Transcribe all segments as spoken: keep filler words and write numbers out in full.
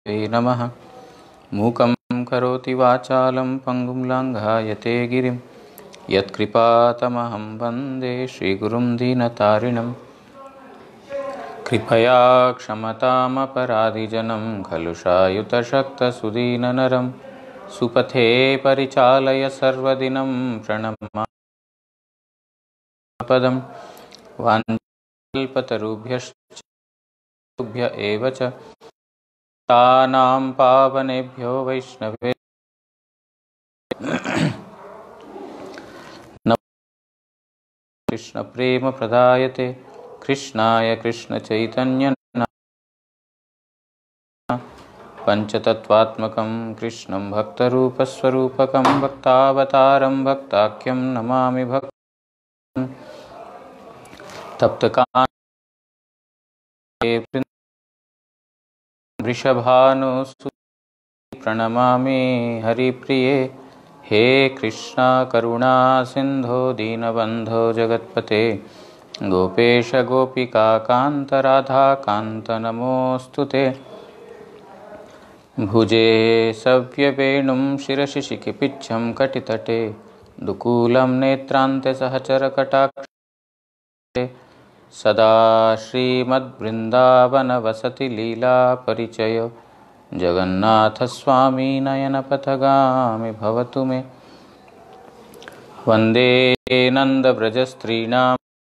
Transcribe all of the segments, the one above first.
नमः। मूकं करोति वाचालं पंगुं लङ्घयते गिरिं यत्कृपातमहं वन्दे श्रीगुरुं दीनतारिणं। कृपया क्षमतामपराधिजनं खलु शायुतशक्तसुदीननरं सुपथे परिचालय सर्वदिनं प्रणमामि वाञ्छाकल्पतरुभ्यश्च तुभ्य एव च तानां पावनेभ्यो वैष्णवे कृष्ण प्रेम प्रदायते कृष्णाय कृष्ण चैतन्य पंचतत्वात्मकं कृष्णं भक्तरूपस्वरूपकं भक्तावतारं भक्ताख्यं नमामि भक्तं तप्तकान्ते वृषभानुसुते प्रणमामि हरिप्रिये। हे कृष्णा करुणा सिंधो दीनबंधो जगत्पते गोपेश गोपिका कांत राधा कांत नमोस्तुते। भुजे सव्यवेणुं शिरसि शिखिपिच्छं कटितटे दुकूलं नेत्रान्ते सहचरकटाक्षे सदा श्रीमद्वृन्दावनवसति लीला परिचय जगन्नाथ स्वामी नयनपथगामि भवतु मे। वन्दे नन्दव्रजस्त्रीणां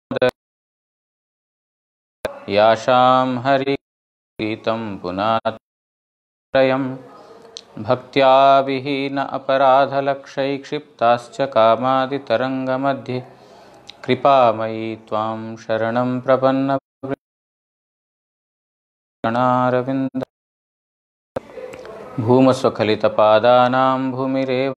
यासां हरिगीतं पुनात्रयं भक्त्या विहीन अपराधलक्षैक्षिप्ताश्च कामादितरङ्गमध्ये कृपामयी त्वां शरणं प्रपन्नप्रणारविन्द भूमस्वखलितपादानां भूमिरेव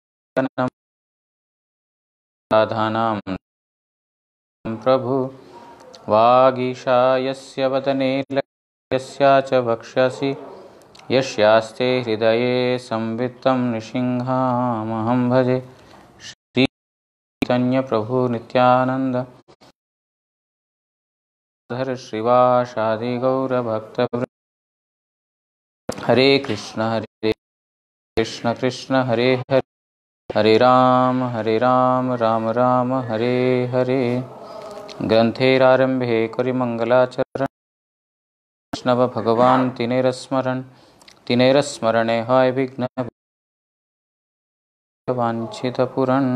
राधानां प्रभु वागीशा यस्य वदने यस्या च वक्ष्यसि यस्यास्ते हृदये संवित्तं नृसिंहमहं भजे। श्री चैतन्य प्रभु नित्यानंद धर श्रीवासादि गौरभक्तवृंद। हरे कृष्ण हरे कृष्ण कृष्ण हरे हरे हरे राम हरे राम राम राम हरे हरे। ग्रंथेरारंभे करिमंगलाचरण वैष्णव भगवान तिनेरस्मरण तिनेरस्मरणे हाय विघ्न वांछित पूरण।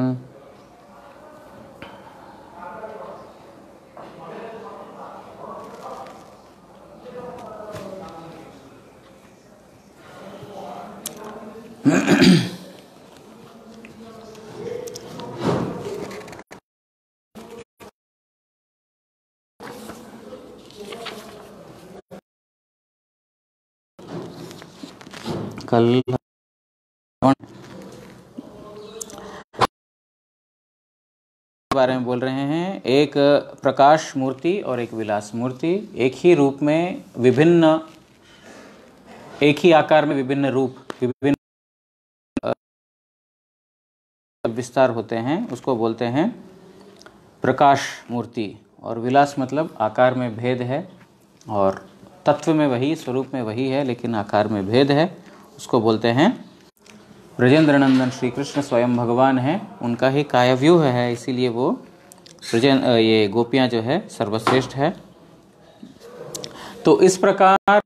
कल बारे में बोल रहे हैं। एक प्रकाश मूर्ति और एक विलास मूर्ति, एक ही रूप में विभिन्न, एक ही आकार में विभिन्न रूप, विभिन्न विस्तार होते हैं, उसको बोलते हैं प्रकाश मूर्ति। और विलास मतलब आकार में भेद है और तत्व में वही, स्वरूप में वही है, लेकिन आकार में भेद है, उसको बोलते हैं ब्रजेंद्र नंदन। श्री कृष्ण स्वयं भगवान है, उनका ही कायव्यूह है, इसीलिए वो ब्रजें ये गोपियां जो है सर्वश्रेष्ठ है। तो इस प्रकार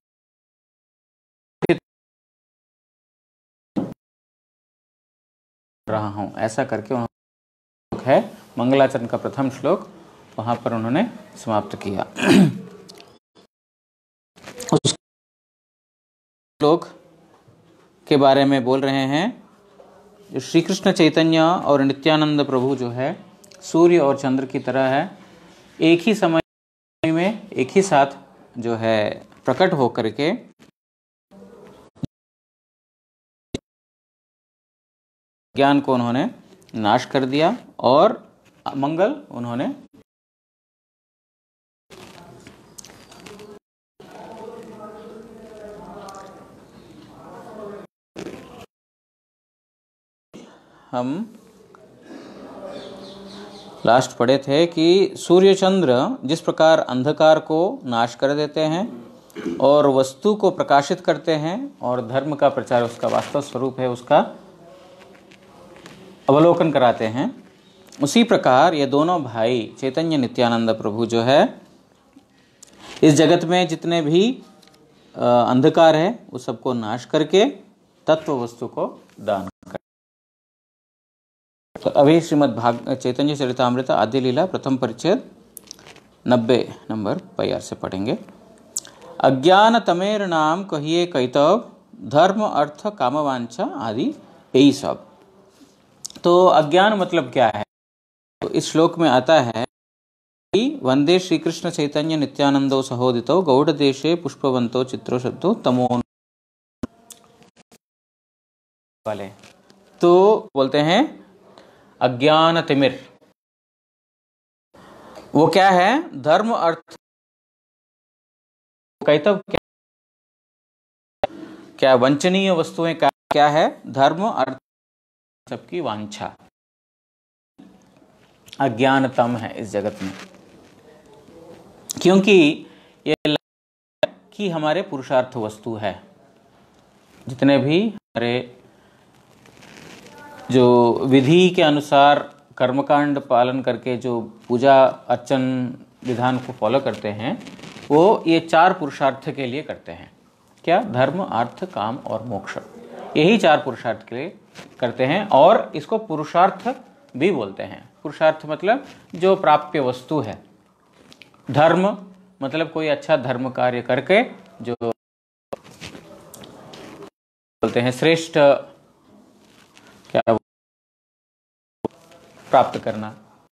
रहा हूं, ऐसा करके उन्होंने है मंगलाचरण का प्रथम श्लोक वहां पर उन्होंने समाप्त किया। उस श्लोक के बारे में बोल रहे हैं, जो श्री कृष्ण चैतन्य और नित्यानंद प्रभु जो है सूर्य और चंद्र की तरह है, एक ही समय में एक ही साथ जो है प्रकट होकर के ज्ञान को उन्होंने नाश कर दिया और मंगल उन्होंने हम लास्ट पढ़े थे कि सूर्य चंद्र जिस प्रकार अंधकार को नाश कर देते हैं, और वस्तु को प्रकाशित करते हैं और धर्म का प्रचार उसका वास्तव स्वरूप है उसका अवलोकन कराते हैं। उसी प्रकार ये दोनों भाई चैतन्य नित्यानंद प्रभु जो है इस जगत में जितने भी अंधकार है उस सबको नाश करके तत्व वस्तु को दान कर। तो अभी श्रीमद् भाग चैतन्य चरितामृत आद्य लीला प्रथम परिच्छेद नब्बे नंबर पैर से पढ़ेंगे। अज्ञान तमेर नाम कहिए कैतव धर्म अर्थ कामवांछा आदि यही सब। तो अज्ञान मतलब क्या है? तो इस श्लोक में आता है कि वंदे श्री कृष्ण चैतन्य नित्यानंदो सहोदितो गौड़ देशे पुष्पवंतो चित्रो शब्दो तमो वाले। तो बोलते हैं अज्ञान तिमिर, वो क्या है? धर्म अर्थ कैतव क्या, क्या वंचनीय वस्तुएं का क्या है? धर्म अर्थ सबकी वांछा अज्ञानतम है इस जगत में, क्योंकि ये कि हमारे पुरुषार्थ वस्तु है। जितने भी हमारे जो विधि के अनुसार कर्मकांड पालन करके जो पूजा अर्चन विधान को फॉलो करते हैं वो ये चार पुरुषार्थ के लिए करते हैं। क्या? धर्म अर्थ काम और मोक्ष, यही चार पुरुषार्थ के लिए करते हैं। और इसको पुरुषार्थ भी बोलते हैं। पुरुषार्थ मतलब जो प्राप्य वस्तु है। धर्म मतलब कोई अच्छा धर्म कार्य करके जो बोलते हैं श्रेष्ठ क्या प्राप्त करना,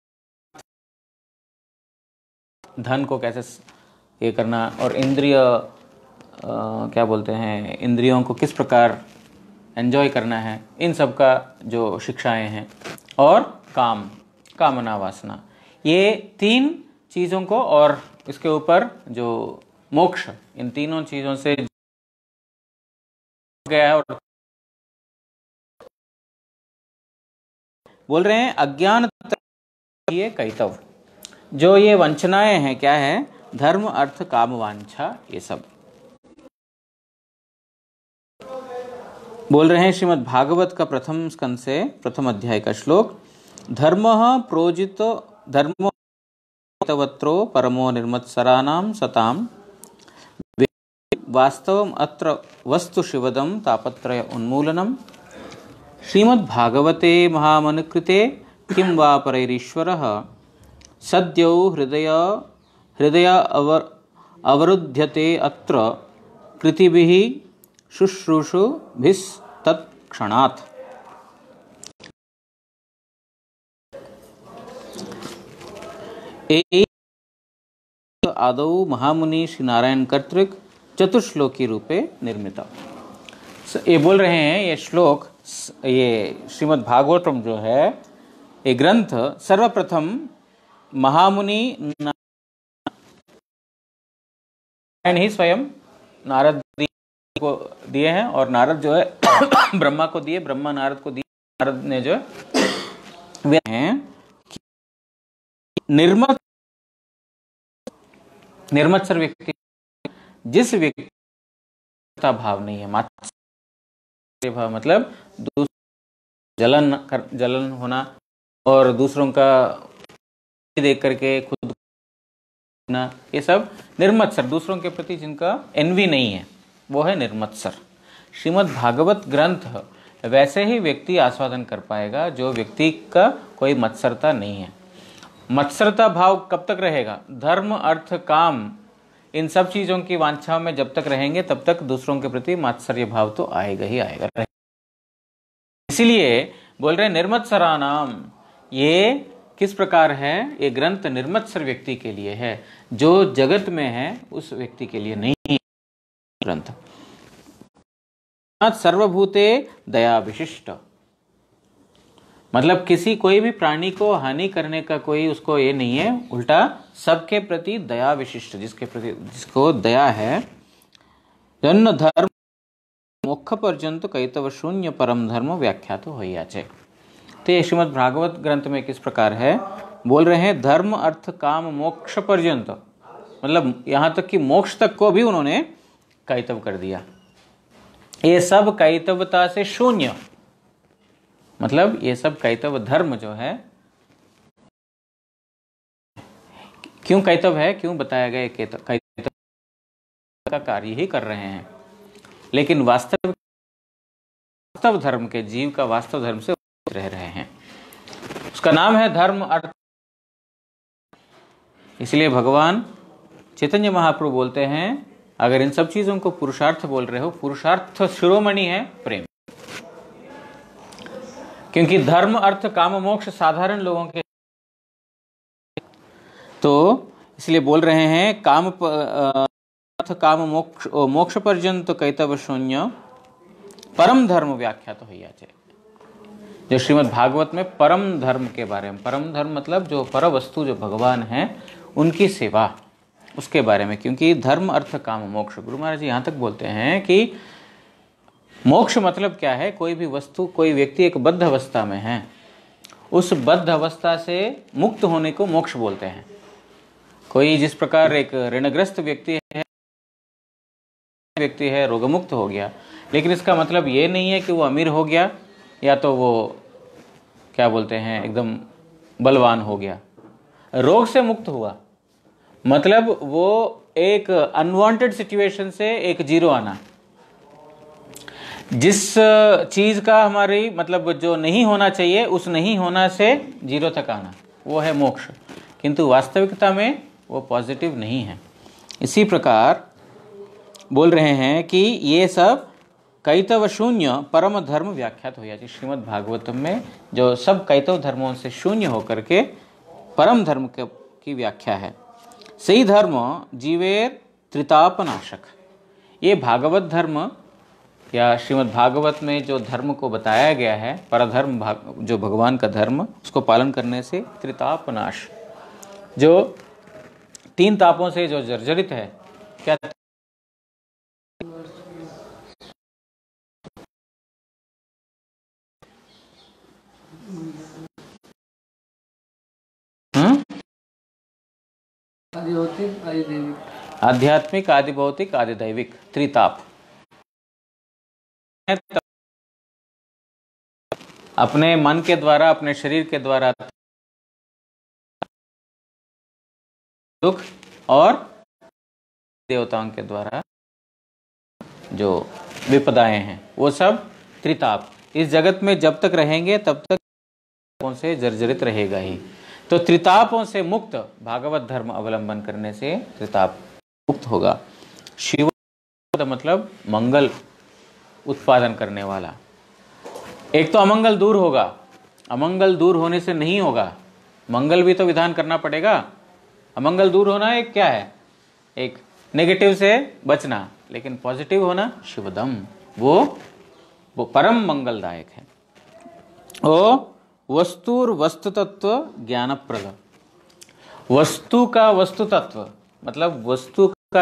धन को कैसे ये करना, और इंद्रिय क्या बोलते हैं, इंद्रियों को किस प्रकार एंजॉय करना है, इन सब का जो शिक्षाएं हैं। और काम, कामना वासना, ये तीन चीज़ों को, और इसके ऊपर जो मोक्ष, इन तीनों चीज़ों से गया है। और बोल रहे हैं अज्ञान ये कैतव, जो ये वंचनाएं हैं क्या है? धर्म अर्थ काम वांछा, ये सब बोल रहे हैं। श्रीमद् भागवत का प्रथम स्कंद से प्रथम अध्याय का श्लोक, धर्म प्रोजित धर्मो वत्रो परमो निर्मत्सराणां सताम वास्तवम अत्र वस्तु शिवदम तापत्रय उन्मूलनम। श्रीमद् भागवते महामनुकृते किं वा परैरीश्वरः सद्यो हृदय हृदय अवर अवरुध्यते अत्र कृतिभिः शुश्रूषुभिस्तत्क्षणात्। आदौ महामुनि श्री नारायण कर्तृक चतुश्लोकी रूपे निर्मित। ये बोल रहे हैं ये श्लोक, ये श्रीमद् भागवतम जो है ये ग्रंथ सर्वप्रथम महामुनि नारायण ही स्वयं नारद को दिए हैं। और नारद जो है ब्रह्मा को दिए, ब्रह्मा नारद को दिए। नारद ने जो वे हैं निर्मत निर्मत्सर व्यक्ति, जिस व्यक्ति का भाव नहीं है, मात्सर्य भाव मतलब जलन कर, जलन होना और दूसरों का देख करके खुद ना, ये सब निर्मत्सर, दूसरों के प्रति जिनका एनवी नहीं है वो है निर्मत्सर। श्रीमद् भागवत ग्रंथ वैसे ही व्यक्ति आस्वादन कर पाएगा जो व्यक्ति का कोई मत्सरता नहीं है। मत्सरता भाव कब तक रहेगा? धर्म अर्थ काम इन सब चीजों की वांछाओं में जब तक रहेंगे तब तक दूसरों के प्रति मात्सर्य भाव तो आएगा ही आएगा। इसीलिए बोल रहे निर्मत्सराणाम, ये किस प्रकार है? ये ग्रंथ निर्मत्सर व्यक्ति के लिए है, जो जगत में है उस व्यक्ति के लिए नहीं है ग्रंथ। सर्वभूते दया विशिष्ट, मतलब किसी कोई भी प्राणी को हानि करने का कोई उसको ये नहीं है, उल्टा सबके प्रति दया विशिष्ट, जिसके प्रति जिसको दया है। जन्म धर्म मोक्ष पर्यंत कैतव शून्य परम धर्म व्याख्यात हो याचे। तो ये श्रीमद् भागवत ग्रंथ में किस प्रकार है? बोल रहे हैं धर्म अर्थ काम मोक्ष पर्यंत, मतलब यहाँ तक कि मोक्ष तक को भी उन्होंने कैतव कर दिया। ये सब कैतवता से शून्य, मतलब ये सब कैतव धर्म जो है, क्यों कैतव है, क्यों बताया गया कैतव कैतव का कार्य ही कर रहे हैं, लेकिन वास्तव वास्तव धर्म के जीव का वास्तव धर्म से रह रहे हैं। उसका नाम है धर्म अर्थ। इसलिए भगवान चैतन्य महाप्रभु बोलते हैं, अगर इन सब चीजों को पुरुषार्थ बोल रहे हो, पुरुषार्थ शिरोमणि है प्रेम, क्योंकि धर्म अर्थ काम मोक्ष साधारण लोगों के, तो इसलिए बोल रहे हैं काम अर्थ काम मोक्ष मोक्ष पर्यंत कैतव शून्य परम धर्म व्याख्या तो है। जो श्रीमद् भागवत में परम धर्म के बारे में, परम धर्म मतलब जो पर वस्तु जो भगवान है उनकी सेवा, उसके बारे में, क्योंकि धर्म अर्थ काम मोक्ष, गुरु महाराज जी यहाँ तक बोलते हैं कि मोक्ष मतलब क्या है, कोई भी वस्तु, कोई व्यक्ति एक बद्ध अवस्था में है, उस बद्ध अवस्था से मुक्त होने को मोक्ष बोलते हैं। कोई जिस प्रकार एक ऋणग्रस्त व्यक्ति है व्यक्ति है रोगमुक्त हो गया, लेकिन इसका मतलब ये नहीं है कि वो अमीर हो गया या तो वो क्या बोलते हैं एकदम बलवान हो गया। रोग से मुक्त हुआ मतलब वो एक अनवांटेड सिचुएशन से एक जीरो आना, जिस चीज का हमारी मतलब जो नहीं होना चाहिए उस नहीं होना से जीरो तक आना, वो है मोक्ष। किंतु वास्तविकता में वो पॉजिटिव नहीं है। इसी प्रकार बोल रहे हैं कि ये सब कैतव शून्य परम धर्म व्याख्यात हो जाती। श्रीमद् भागवतम में जो सब कैतव धर्मों से शून्य होकर के परम धर्म की व्याख्या है। सही धर्म जीवेर त्रितापनाशक। ये भागवत धर्म या श्रीमद् भागवत में जो धर्म को बताया गया है, परधर्म भाग, जो भगवान का धर्म, उसको पालन करने से त्रितापनाश, जो तीन तापों से जो जर्जरित है, क्या आध्यात्मिक, आदि भौतिक, आदि दैविक, त्रिताप। अपने मन के द्वारा, अपने शरीर के द्वारा दुख, और देवताओं के द्वारा जो विपदाएं हैं, वो सब त्रिताप। इस जगत में जब तक रहेंगे तब तक से जर्जरित रहेगा ही। तो त्रितापों से मुक्त भागवत धर्म अवलंबन करने से त्रिताप मुक्त होगा। शिव मतलब मंगल उत्पादन करने वाला। एक तो अमंगल दूर होगा, अमंगल दूर होने से नहीं होगा, मंगल भी तो विधान करना पड़ेगा। अमंगल दूर होना एक क्या है, एक नेगेटिव से बचना, लेकिन पॉजिटिव होना शिवदम, वो वो परम मंगलदायक है। ओ वस्तुर वस्तु तत्व ज्ञानप्रद। वस्तु का वस्तु तत्व मतलब वस्तु का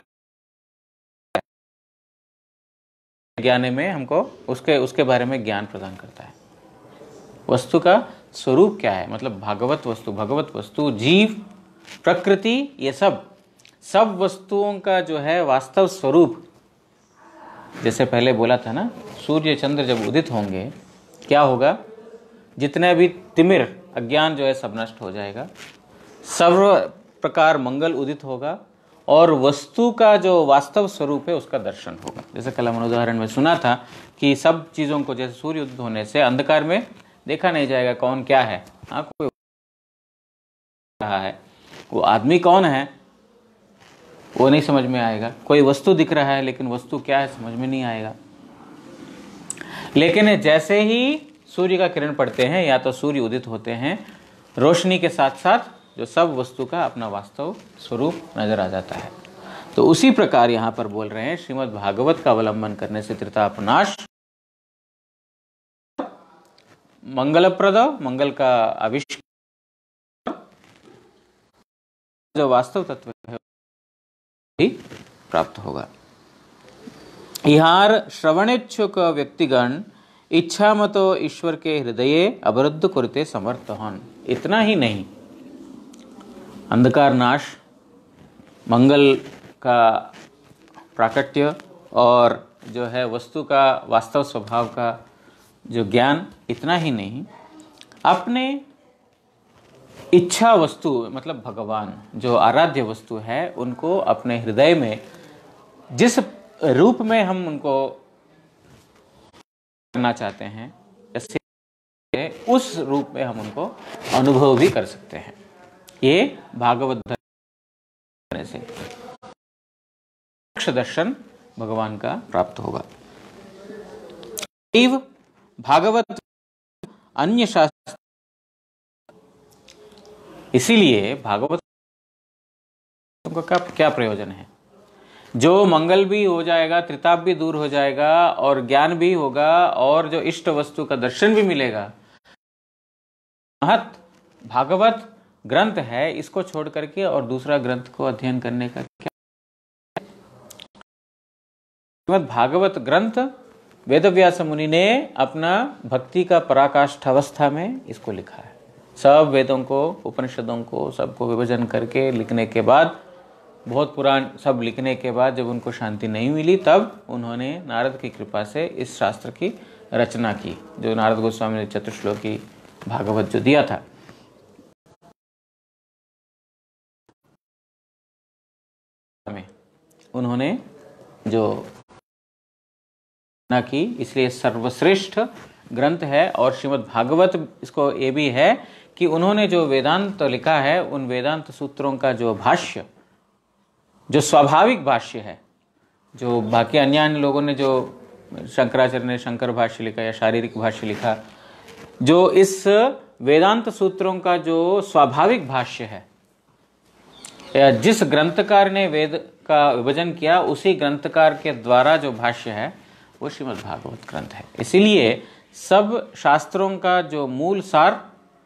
ज्ञान में हमको उसके उसके बारे में ज्ञान प्रदान करता है। वस्तु का स्वरूप क्या है, मतलब भागवत वस्तु, भगवत वस्तु, जीव, प्रकृति, ये सब सब वस्तुओं का जो है वास्तव स्वरूप। जैसे पहले बोला था ना, सूर्य चंद्र जब उदित होंगे क्या होगा, जितने भी तिमिर अज्ञान जो है सब नष्ट हो जाएगा, सर्व प्रकार मंगल उदित होगा, और वस्तु का जो वास्तव स्वरूप है उसका दर्शन होगा। जैसे कल हमने उदाहरण में सुना था कि सब चीज़ों को जैसे सूर्य उदित होने से अंधकार में देखा नहीं जाएगा कौन क्या है। हाँ, कोई रहा है, वो आदमी कौन है वो नहीं समझ में आएगा, कोई वस्तु दिख रहा है लेकिन वस्तु क्या है समझ में नहीं आएगा। लेकिन जैसे ही सूर्य का किरण पड़ते हैं या तो सूर्य उदित होते हैं, रोशनी के साथ साथ जो सब वस्तु का अपना वास्तव स्वरूप नजर आ जाता है। तो उसी प्रकार यहाँ पर बोल रहे हैं, श्रीमद् भागवत का अवलंबन करने से त्रितापनाश, मंगलप्रद, मंगल का आविष्कार, जो वास्तव तत्व है भी प्राप्त होगा। इहार श्रवणेच्छुक व्यक्तिगण इच्छा मतो ईश्वर के हृदय अवरुद्ध करते समर्थ हन। इतना ही नहीं, अंधकार नाश, मंगल का प्राकट्य और जो है वस्तु का वास्तव स्वभाव का जो ज्ञान, इतना ही नहीं, अपने इच्छा वस्तु मतलब भगवान जो आराध्य वस्तु है, उनको अपने हृदय में जिस रूप में हम उनको करना चाहते हैं, जैसे उस रूप में हम उनको अनुभव भी कर सकते हैं। ये भागवत दर्शन से दर्शन भगवान का प्राप्त होगा। भागवत अन्य शास्त्र, इसीलिए भागवत का क्या प्रयोजन है? जो मंगल भी हो जाएगा, त्रिताप भी दूर हो जाएगा और ज्ञान भी होगा और जो इष्ट वस्तु का दर्शन भी मिलेगा। महत भागवत ग्रंथ है, इसको छोड़ करके और दूसरा ग्रंथ को अध्ययन करने का क्या? भागवत ग्रंथ वेदव्यास मुनि ने अपना भक्ति का पराकाष्ठ अवस्था में इसको लिखा है। सब वेदों को, उपनिषदों को, सबको विभाजन करके लिखने के बाद, बहुत पुरान सब लिखने के बाद जब उनको शांति नहीं मिली, तब उन्होंने नारद की कृपा से इस शास्त्र की रचना की, जो नारद गोस्वामी ने चतुश्लोकी भागवत जो दिया था। उन्होंने जो रचना की, इसलिए सर्वश्रेष्ठ ग्रंथ है। और श्रीमद् भागवत इसको ये भी है कि उन्होंने जो वेदांत लिखा है, उन वेदांत सूत्रों का जो भाष्य, जो स्वाभाविक भाष्य है, जो बाकी अन्य अन्य लोगों ने, जो शंकराचार्य ने शंकर भाष्य लिखा या शारीरिक भाष्य लिखा, जो इस वेदांत सूत्रों का जो स्वाभाविक भाष्य है, या जिस ग्रंथकार ने वेद का विभाजन किया, उसी ग्रंथकार के द्वारा जो भाष्य है, वो श्रीमद् भागवत ग्रंथ है। इसीलिए सब शास्त्रों का जो मूल सार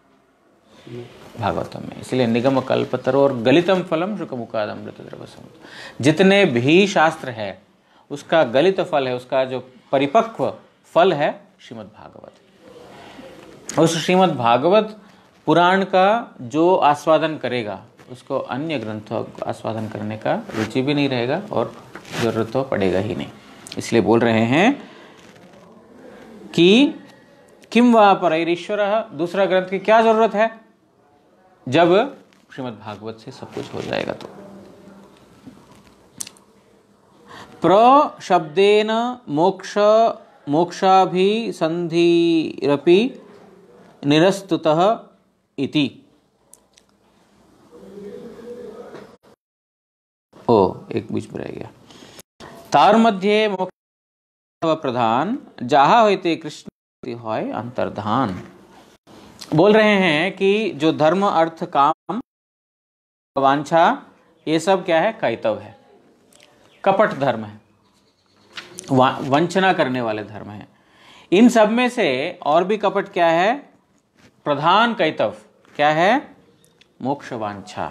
भागवतम में, इसलिए निगम कल्पतरो और गलितम फलम शुकमुखाद अमृत द्रव समुद्र, जितने भी शास्त्र है उसका गलित फल है, उसका जो परिपक्व फल है श्रीमद् भागवत। उस श्रीमद् भागवत पुराण का जो आस्वादन करेगा, उसको अन्य ग्रंथों को आस्वादन करने का रुचि भी नहीं रहेगा और जरूरत तो पड़ेगा ही नहीं। इसलिए बोल रहे हैं कि किम वा परैरीश्वरः, दूसरा ग्रंथ की क्या जरूरत है जब श्रीमद् भागवत से सब कुछ हो जाएगा। तो प्र शब्देन मोक्ष मोक्षाभिसंधिरपि निरस्तुतः इति। ओ एक बीच में रह गया। तार मध्य मोक्ष प्रधान जहा होते कृष्ण होय अंतर्धान। बोल रहे हैं कि जो धर्म अर्थ काम वांछा, ये सब क्या है? कैतव है, कपट धर्म है, वंचना करने वाले धर्म है। इन सब में से और भी कपट क्या है? प्रधान कैतव क्या है? मोक्ष वांछा,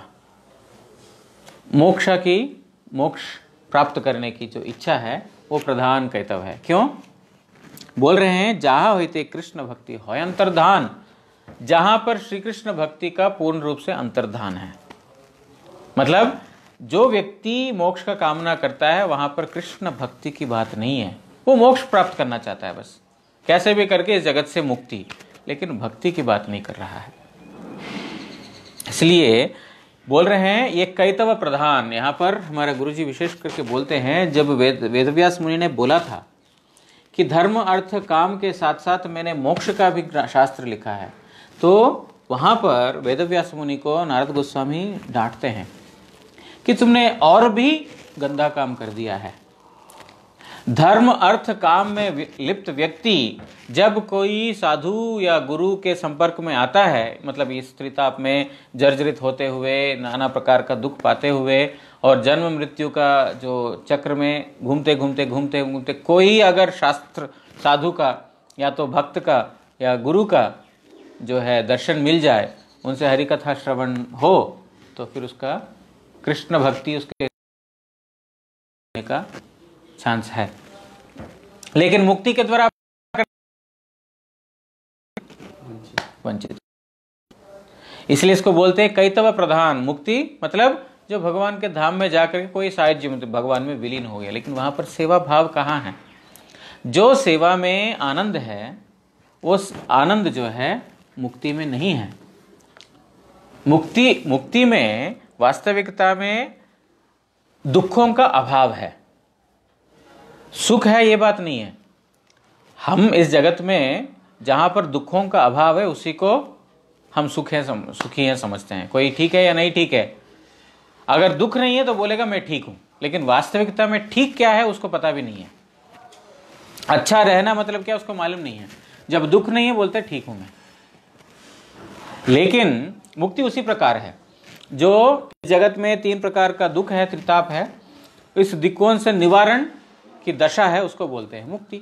मोक्ष की, मोक्ष प्राप्त करने की जो इच्छा है, वो प्रधान कैतव है। क्यों? बोल रहे हैं जहां होते कृष्ण भक्ति होय अंतर्धान, जहां पर श्री कृष्ण भक्ति का पूर्ण रूप से अंतर्धान है। मतलब जो व्यक्ति मोक्ष का कामना करता है, वहां पर कृष्ण भक्ति की बात नहीं है। वो मोक्ष प्राप्त करना चाहता है बस, कैसे भी करके इस जगत से मुक्ति, लेकिन भक्ति की बात नहीं कर रहा है। इसलिए बोल रहे हैं ये कैतव प्रधान। यहाँ पर हमारे गुरुजी विशेष करके बोलते हैं, जब वेद वेदव्यास मुनि ने बोला था कि धर्म अर्थ काम के साथ साथ मैंने मोक्ष का भी शास्त्र लिखा है, तो वहाँ पर वेदव्यास मुनि को नारद गोस्वामी डांटते हैं कि तुमने और भी गंदा काम कर दिया है। धर्म अर्थ काम में लिप्त व्यक्ति जब कोई साधु या गुरु के संपर्क में आता है, मतलब इस त्रिताप में जर्जरित होते हुए, नाना प्रकार का दुख पाते हुए और जन्म मृत्यु का जो चक्र में घूमते घूमते घूमते घूमते कोई अगर शास्त्र साधु का या तो भक्त का या गुरु का जो है दर्शन मिल जाए, उनसे हरि कथा श्रवण हो, तो फिर उसका कृष्ण भक्ति उसके का चांस है। लेकिन मुक्ति के द्वारा वंचित, इसलिए इसको बोलते हैं कैतव प्रधान। मुक्ति मतलब जो भगवान के धाम में जाकर के कोई साहित्य मतलब भगवान में विलीन हो गया, लेकिन वहां पर सेवा भाव कहाँ है? जो सेवा में आनंद है, उस आनंद जो है मुक्ति में नहीं है। मुक्ति मुक्ति में वास्तविकता में दुखों का अभाव है, सुख है, ये बात नहीं है। हम इस जगत में जहां पर दुखों का अभाव है उसी को हम सुख है सम, सुखी है समझते हैं। कोई ठीक है या नहीं ठीक है, अगर दुख नहीं है तो बोलेगा मैं ठीक हूं, लेकिन वास्तविकता में ठीक क्या है उसको पता भी नहीं है। अच्छा रहना मतलब क्या उसको मालूम नहीं है। जब दुख नहीं है बोलते ठीक हूं मैं। लेकिन मुक्ति उसी प्रकार है। जो जगत में तीन प्रकार का दुख है, त्रिताप है, इस दिक्कों से निवारण की दशा है, उसको बोलते हैं मुक्ति।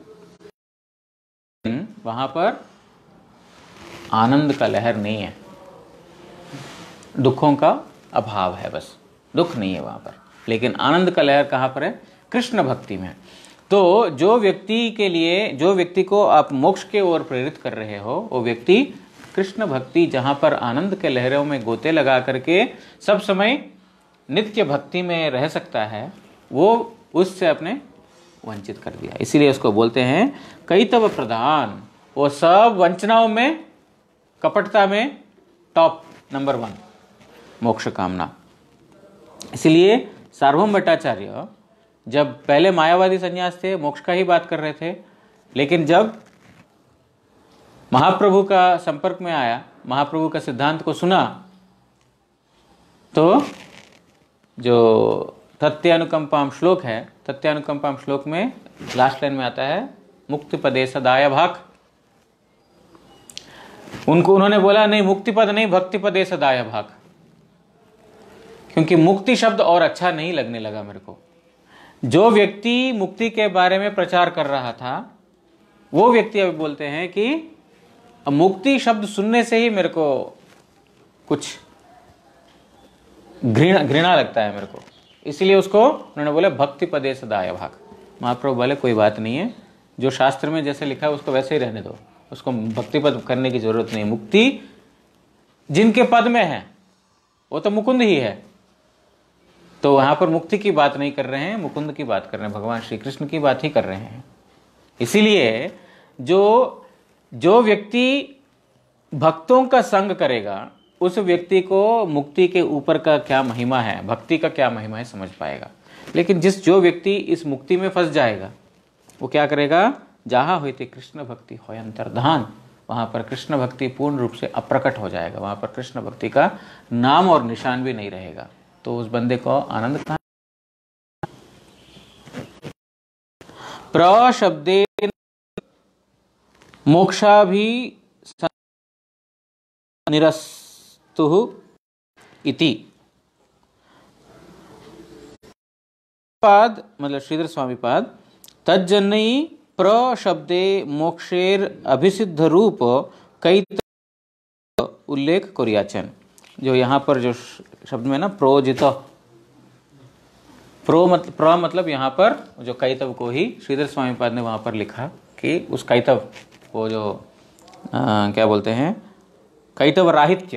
वहां पर आनंद का लहर नहीं है, दुखों का अभाव है, बस दुख नहीं है वहां पर। लेकिन आनंद का लहर कहां पर है? कृष्ण भक्ति में। तो जो व्यक्ति के लिए, जो व्यक्ति को आप मोक्ष के ओर प्रेरित कर रहे हो, वो व्यक्ति कृष्ण भक्ति जहां पर आनंद के लहरों में गोते लगा करके सब समय नित्य भक्ति में रह सकता है, वो उससे अपने वंचित कर दिया। इसीलिए उसको बोलते हैं कैतव प्रधान। वो सब वंचनाओं में, कपटता में टॉप नंबर वन, मोक्ष कामना। इसलिए सार्वभौम भट्टाचार्य जब पहले मायावादी सन्यास थे, मोक्ष का ही बात कर रहे थे, लेकिन जब महाप्रभु का संपर्क में आया, महाप्रभु का सिद्धांत को सुना, तो जो तथ्यानुकंपाम श्लोक है, तथ्यानुकंपाम श्लोक में लास्ट लाइन में आता है मुक्ति पदे सदाय भाग। उनको उन्होंने बोला नहीं, मुक्ति पद नहीं, भक्ति पदे सदाय भाग, क्योंकि मुक्ति शब्द और अच्छा नहीं लगने लगा मेरे को। जो व्यक्ति मुक्ति के बारे में प्रचार कर रहा था, वो व्यक्ति अभी बोलते हैं कि मुक्ति शब्द सुनने से ही मेरे को कुछ घृणा घृणा लगता है मेरे को, इसलिए उसको उन्होंने बोले भक्ति पदे सदाय भाग। महाप्रभु बोले कोई बात नहीं है, जो शास्त्र में जैसे लिखा है उसको वैसे ही रहने दो, उसको भक्ति पद करने की जरूरत नहीं। मुक्ति जिनके पद में है वो तो मुकुंद ही है, तो वहां पर मुक्ति की बात नहीं कर रहे हैं, मुकुंद की बात कर रहे हैं, भगवान श्री कृष्ण की बात ही कर रहे हैं। इसीलिए जो जो व्यक्ति भक्तों का संग करेगा, उस व्यक्ति को मुक्ति के ऊपर का क्या महिमा है, भक्ति का क्या महिमा है समझ पाएगा। लेकिन जिस जो व्यक्ति इस मुक्ति में फंस जाएगा, वो क्या करेगा? जहाँ होती कृष्ण भक्ति होय अंतर्धान, वहां पर कृष्ण भक्ति पूर्ण रूप से अप्रकट हो जाएगा, वहां पर कृष्ण भक्ति का नाम और निशान भी नहीं रहेगा। तो उस बंदे को आनंद कहाँ? प्रशब्दे मोक्षा भी निरस्तुः इति। पाद मतलब श्रीधर स्वामी पाद तज्जन्यी प्रशब्दे मोक्षेर अभिसिद्ध रूप कई उल्लेख कोरियाचन। जो यहाँ पर जो शब्द में ना प्रोजित, प्रो मतलब प्र मतलब यहाँ पर जो कैतव को ही श्रीधर स्वामी पाद ने वहाँ पर लिखा कि उस कैतव वो जो आ, क्या बोलते हैं कैतव राहित्य,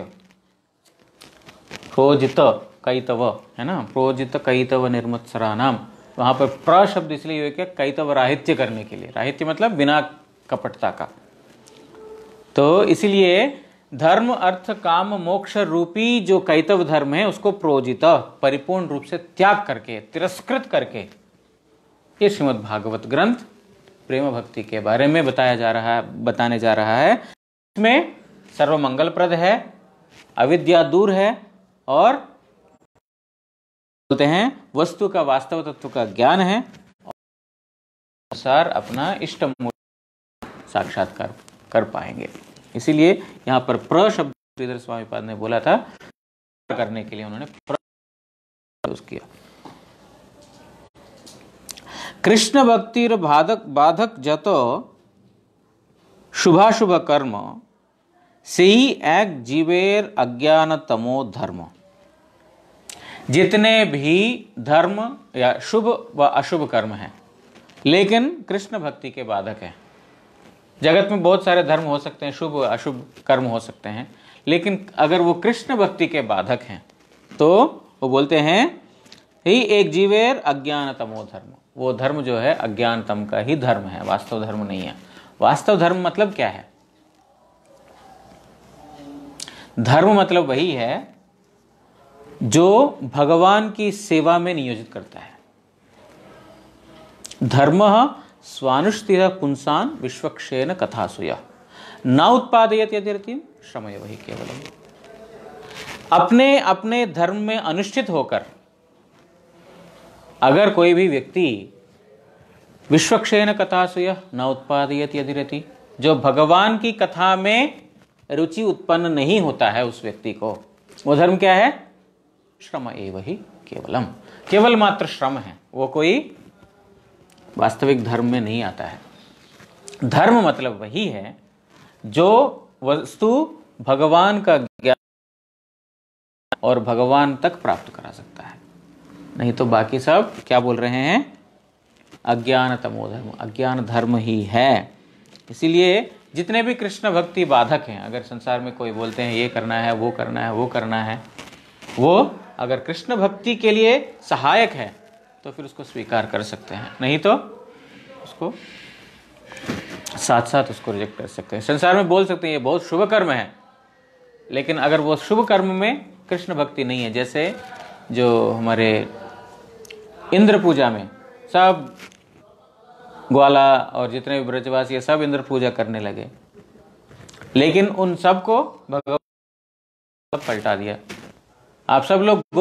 प्रोजित कैतव है ना, प्रोजित कैतव निर्मत्सरा नाम, वहाँ पर प्र शब्द इसलिए हुए क्या? कैतव राहित्य करने के लिए। राहित्य मतलब बिना कपटता का। तो इसलिए धर्म अर्थ काम मोक्ष रूपी जो कैतव धर्म है उसको प्रोजित परिपूर्ण रूप से त्याग करके, तिरस्कृत करके, ये श्रीमद् भागवत ग्रंथ प्रेम भक्ति के बारे में बताया जा रहा है, बताने जा रहा है। इसमें सर्वमंगलप्रद है, अविद्या दूर है, और बोलते हैं वस्तु का वास्तव तत्व का ज्ञान है, और अनुसार अपना इष्ट साक्षात्कार कर पाएंगे। इसीलिए यहाँ पर प्र शब्द श्रीधर स्वामी पाद ने बोला था, करने के लिए उन्होंने प्र यूज किया। कृष्ण भक्तिर बाधक बाधक जतो शुभाशुभ कर्म से ही एक जीवेर अज्ञान तमो धर्म। जितने भी धर्म या शुभ व अशुभ कर्म हैं, लेकिन कृष्ण भक्ति के बाधक हैं। जगत में बहुत सारे धर्म हो सकते हैं, शुभ अशुभ कर्म हो सकते हैं, लेकिन अगर वो कृष्ण भक्ति के बाधक हैं तो वो बोलते हैं ही एक जीवेर अज्ञानतमो धर्म, वो धर्म जो है अज्ञानतम का ही धर्म है, वास्तव धर्म नहीं है। वास्तव धर्म मतलब क्या है? धर्म मतलब वही है जो भगवान की सेवा में नियोजित करता है। धर्मः स्वानुष्ठितः पुंसान् विश्वक्षेण कथासुया न उत्पादयति यदिरतिं श्रमय वही केवलम। अपने अपने धर्म में अनुष्ठित होकर अगर कोई भी व्यक्ति विश्वक्षेण कथासुया न उत्पादयति यदिरति, जो भगवान की कथा में रुचि उत्पन्न नहीं होता है उस व्यक्ति को, वो धर्म क्या है? श्रम एव ही केवलम, केवल मात्र श्रम है, वो कोई वास्तविक धर्म में नहीं आता है। धर्म मतलब वही है जो वस्तु भगवान का ज्ञान और भगवान तक प्राप्त करा सकता है, नहीं तो बाकी सब क्या बोल रहे हैं? अज्ञान तमो धर्म, अज्ञान धर्म ही है। इसीलिए जितने भी कृष्ण भक्ति बाधक हैं, अगर संसार में कोई बोलते हैं ये करना है, वो करना है, वो करना है, वो अगर कृष्ण भक्ति के लिए सहायक है तो फिर उसको स्वीकार कर सकते हैं, नहीं तो उसको साथ साथ उसको रिजेक्ट कर सकते हैं। संसार में बोल सकते हैं ये बहुत शुभ कर्म है, लेकिन अगर वो शुभ कर्म में कृष्ण भक्ति नहीं है, जैसे जो हमारे इंद्र पूजा में सब ग्वाला और जितने भी ब्रजवासी ये सब इंद्र पूजा करने लगे, लेकिन उन सबको भगवान पलटा दिया। आप सब लोग गो...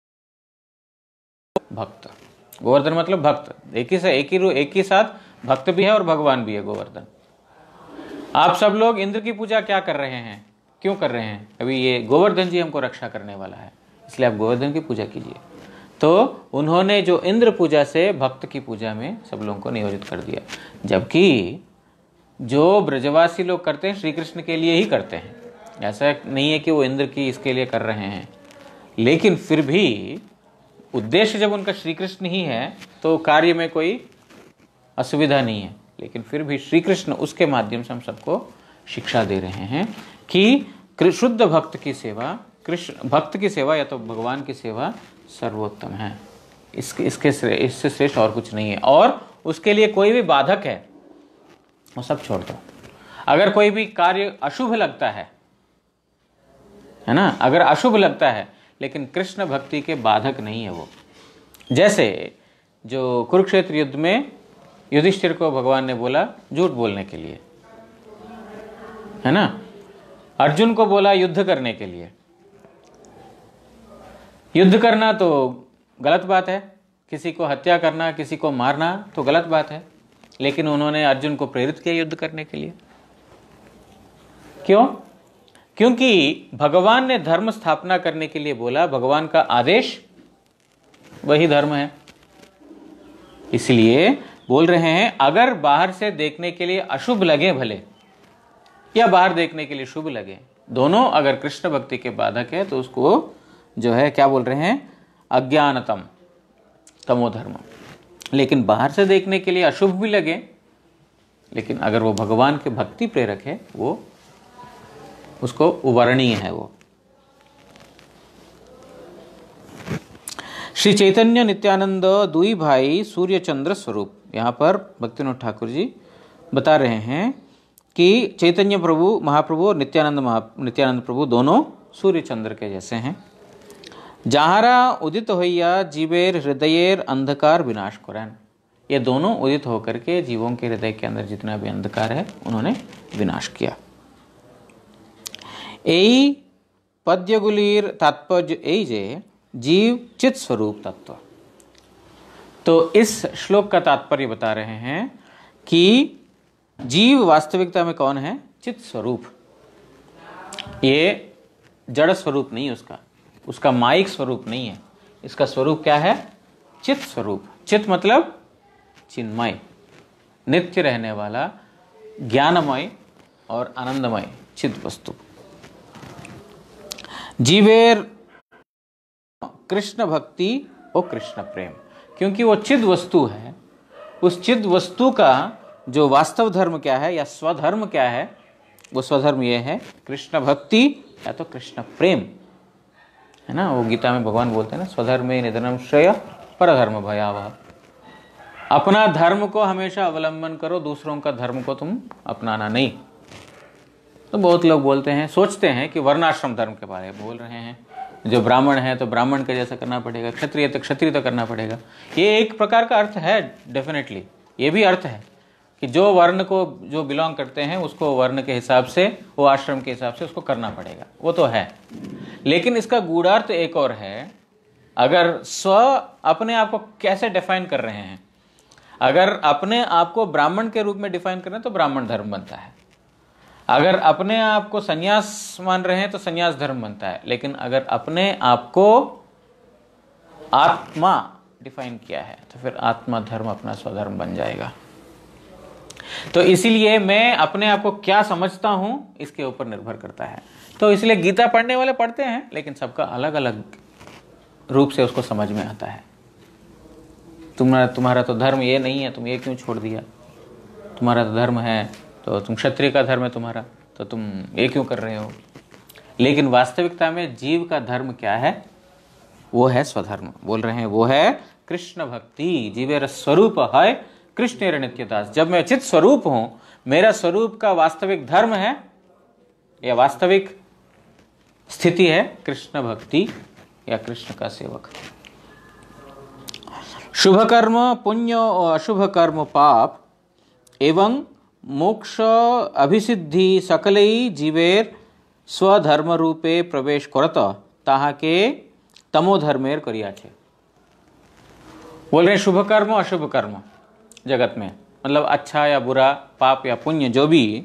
भक्त, गोवर्धन मतलब भक्त, एक ही से एक ही एक ही साथ भक्त भी है और भगवान भी है गोवर्धन। आप सब लोग इंद्र की पूजा क्या कर रहे हैं? क्यों कर रहे हैं? अभी ये गोवर्धन जी हमको रक्षा करने वाला है, इसलिए आप गोवर्धन की पूजा कीजिए। तो उन्होंने जो इंद्र पूजा से भक्त की पूजा में सब लोगों को नियोजित कर दिया, जबकि जो ब्रजवासी लोग करते हैं श्री कृष्ण के लिए ही करते हैं। ऐसा नहीं है कि वो इंद्र की इसके लिए कर रहे हैं, लेकिन फिर भी उद्देश्य जब उनका श्री कृष्ण ही है तो कार्य में कोई असुविधा नहीं है। लेकिन फिर भी श्री कृष्ण उसके माध्यम से हम सबको शिक्षा दे रहे हैं कि शुद्ध भक्त की सेवा, कृष्ण भक्त की सेवा या तो भगवान की सेवा सर्वोत्तम है। इसके इसके इससे श्रेष्ठ और कुछ नहीं है। और उसके लिए कोई भी बाधक है वो सब छोड़ दो। अगर कोई भी कार्य अशुभ लगता है है ना, अगर अशुभ लगता है लेकिन कृष्ण भक्ति के बाधक नहीं है वो। जैसे जो कुरुक्षेत्र युद्ध में युधिष्ठिर को भगवान ने बोला झूठ बोलने के लिए, है ना, अर्जुन को बोला युद्ध करने के लिए। युद्ध करना तो गलत बात है, किसी को हत्या करना, किसी को मारना तो गलत बात है, लेकिन उन्होंने अर्जुन को प्रेरित किया युद्ध करने के लिए। क्यों? क्योंकि भगवान ने धर्म स्थापना करने के लिए बोला, भगवान का आदेश वही धर्म है। इसलिए बोल रहे हैं अगर बाहर से देखने के लिए अशुभ लगे भले, या बाहर देखने के लिए शुभ लगे, दोनों अगर कृष्ण भक्ति के बाधक है तो उसको जो है क्या बोल रहे हैं? अज्ञानतम तमो धर्म। लेकिन बाहर से देखने के लिए अशुभ भी लगे, लेकिन अगर वो भगवान के भक्ति प्रेरक है वो उसको वर्णीय है। वो श्री चैतन्य नित्यानंद दुई भाई सूर्य चंद्र स्वरूप, यहाँ पर भक्तिविनोद ठाकुर जी बता रहे हैं कि चैतन्य प्रभु महाप्रभु और नित्यानंद महा नित्यानंद प्रभु दोनों सूर्य चंद्र के जैसे हैं। जहारा उदित होइया जीवेर हृदयेर अंधकार विनाश करें, ये दोनों उदित होकर के जीवों के हृदय के अंदर जितना भी अंधकार है उन्होंने विनाश किया। यही पद्यगुलीर तात्पर्य यही जे जीव चित स्वरूप तत्व। तो इस श्लोक का तात्पर्य बता रहे हैं कि जीव वास्तविकता में कौन है? चित स्वरूप। ये जड़ स्वरूप नहीं उसका, उसका माइक स्वरूप नहीं है, इसका स्वरूप क्या है? चित स्वरूप। चित मतलब चिन्मय, नित्य रहने वाला, ज्ञानमय और आनंदमय चित वस्तु। जीवेर कृष्ण भक्ति और कृष्ण प्रेम, क्योंकि वो चिद वस्तु है। उस चिद वस्तु का जो वास्तव धर्म क्या है या स्वधर्म क्या है? वो स्वधर्म ये है कृष्ण भक्ति या तो कृष्ण प्रेम। है ना। वो गीता में भगवान बोलते हैं ना, स्वधर्मे निधनम श्रेय परधर्म भयावह। अपना धर्म को हमेशा अवलंबन करो, दूसरों का धर्म को तुम अपनाना नहीं। तो बहुत लोग बोलते हैं, सोचते हैं कि वर्णाश्रम धर्म के बारे में बोल रहे हैं, जो ब्राह्मण है तो ब्राह्मण के जैसा करना पड़ेगा, क्षत्रिय तो क्षत्रिय तो करना पड़ेगा। ये एक प्रकार का अर्थ है, डेफिनेटली ये भी अर्थ है कि जो वर्ण को जो बिलोंग करते हैं उसको वर्ण के हिसाब से, वो आश्रम के हिसाब से उसको करना पड़ेगा, वो तो है। लेकिन इसका गूढ़ार्थ एक और है। अगर स्व अपने आप को कैसे डिफाइन कर रहे हैं, अगर अपने आप को ब्राह्मण के रूप में डिफाइन कर रहे हैं तो ब्राह्मण धर्म बनता है। अगर अपने आप को संन्यास मान रहे हैं तो संन्यास धर्म बनता है। लेकिन अगर अपने आप को आत्मा डिफाइन किया है तो फिर आत्मा धर्म अपना स्वधर्म बन जाएगा। तो इसीलिए मैं अपने आप को क्या समझता हूं इसके ऊपर निर्भर करता है। तो इसलिए गीता पढ़ने वाले पढ़ते हैं, लेकिन सबका अलग अलग रूप से उसको समझ में आता है। तुम्हारा तुम्हारा तो धर्म ये नहीं है, तुम ये क्यों छोड़ दिया? तुम्हारा तो धर्म है, तो तुम क्षत्रिय का धर्म है तुम्हारा, तो तुम ये क्यों कर रहे हो? लेकिन वास्तविकता में जीव का धर्म क्या है? वो है स्वधर्म। बोल रहे हैं वो है कृष्ण भक्ति। जीवेर स्वरूप है कृष्ण नित्यदास। जब मैं चित स्वरूप हूं, मेरा स्वरूप का वास्तविक धर्म है या वास्तविक स्थिति है कृष्ण भक्ति या कृष्ण का सेवक। शुभ कर्म पुण्य और अशुभ कर्म पाप एवं मोक्ष अभिसिद्धि सकलई जीवेर स्वधर्म रूपे प्रवेश करत ताहाके तमोधर्मेर करिया छे। बोल रहे शुभ कर्म अशुभ कर्म जगत में, मतलब अच्छा या बुरा, पाप या पुण्य, जो भी,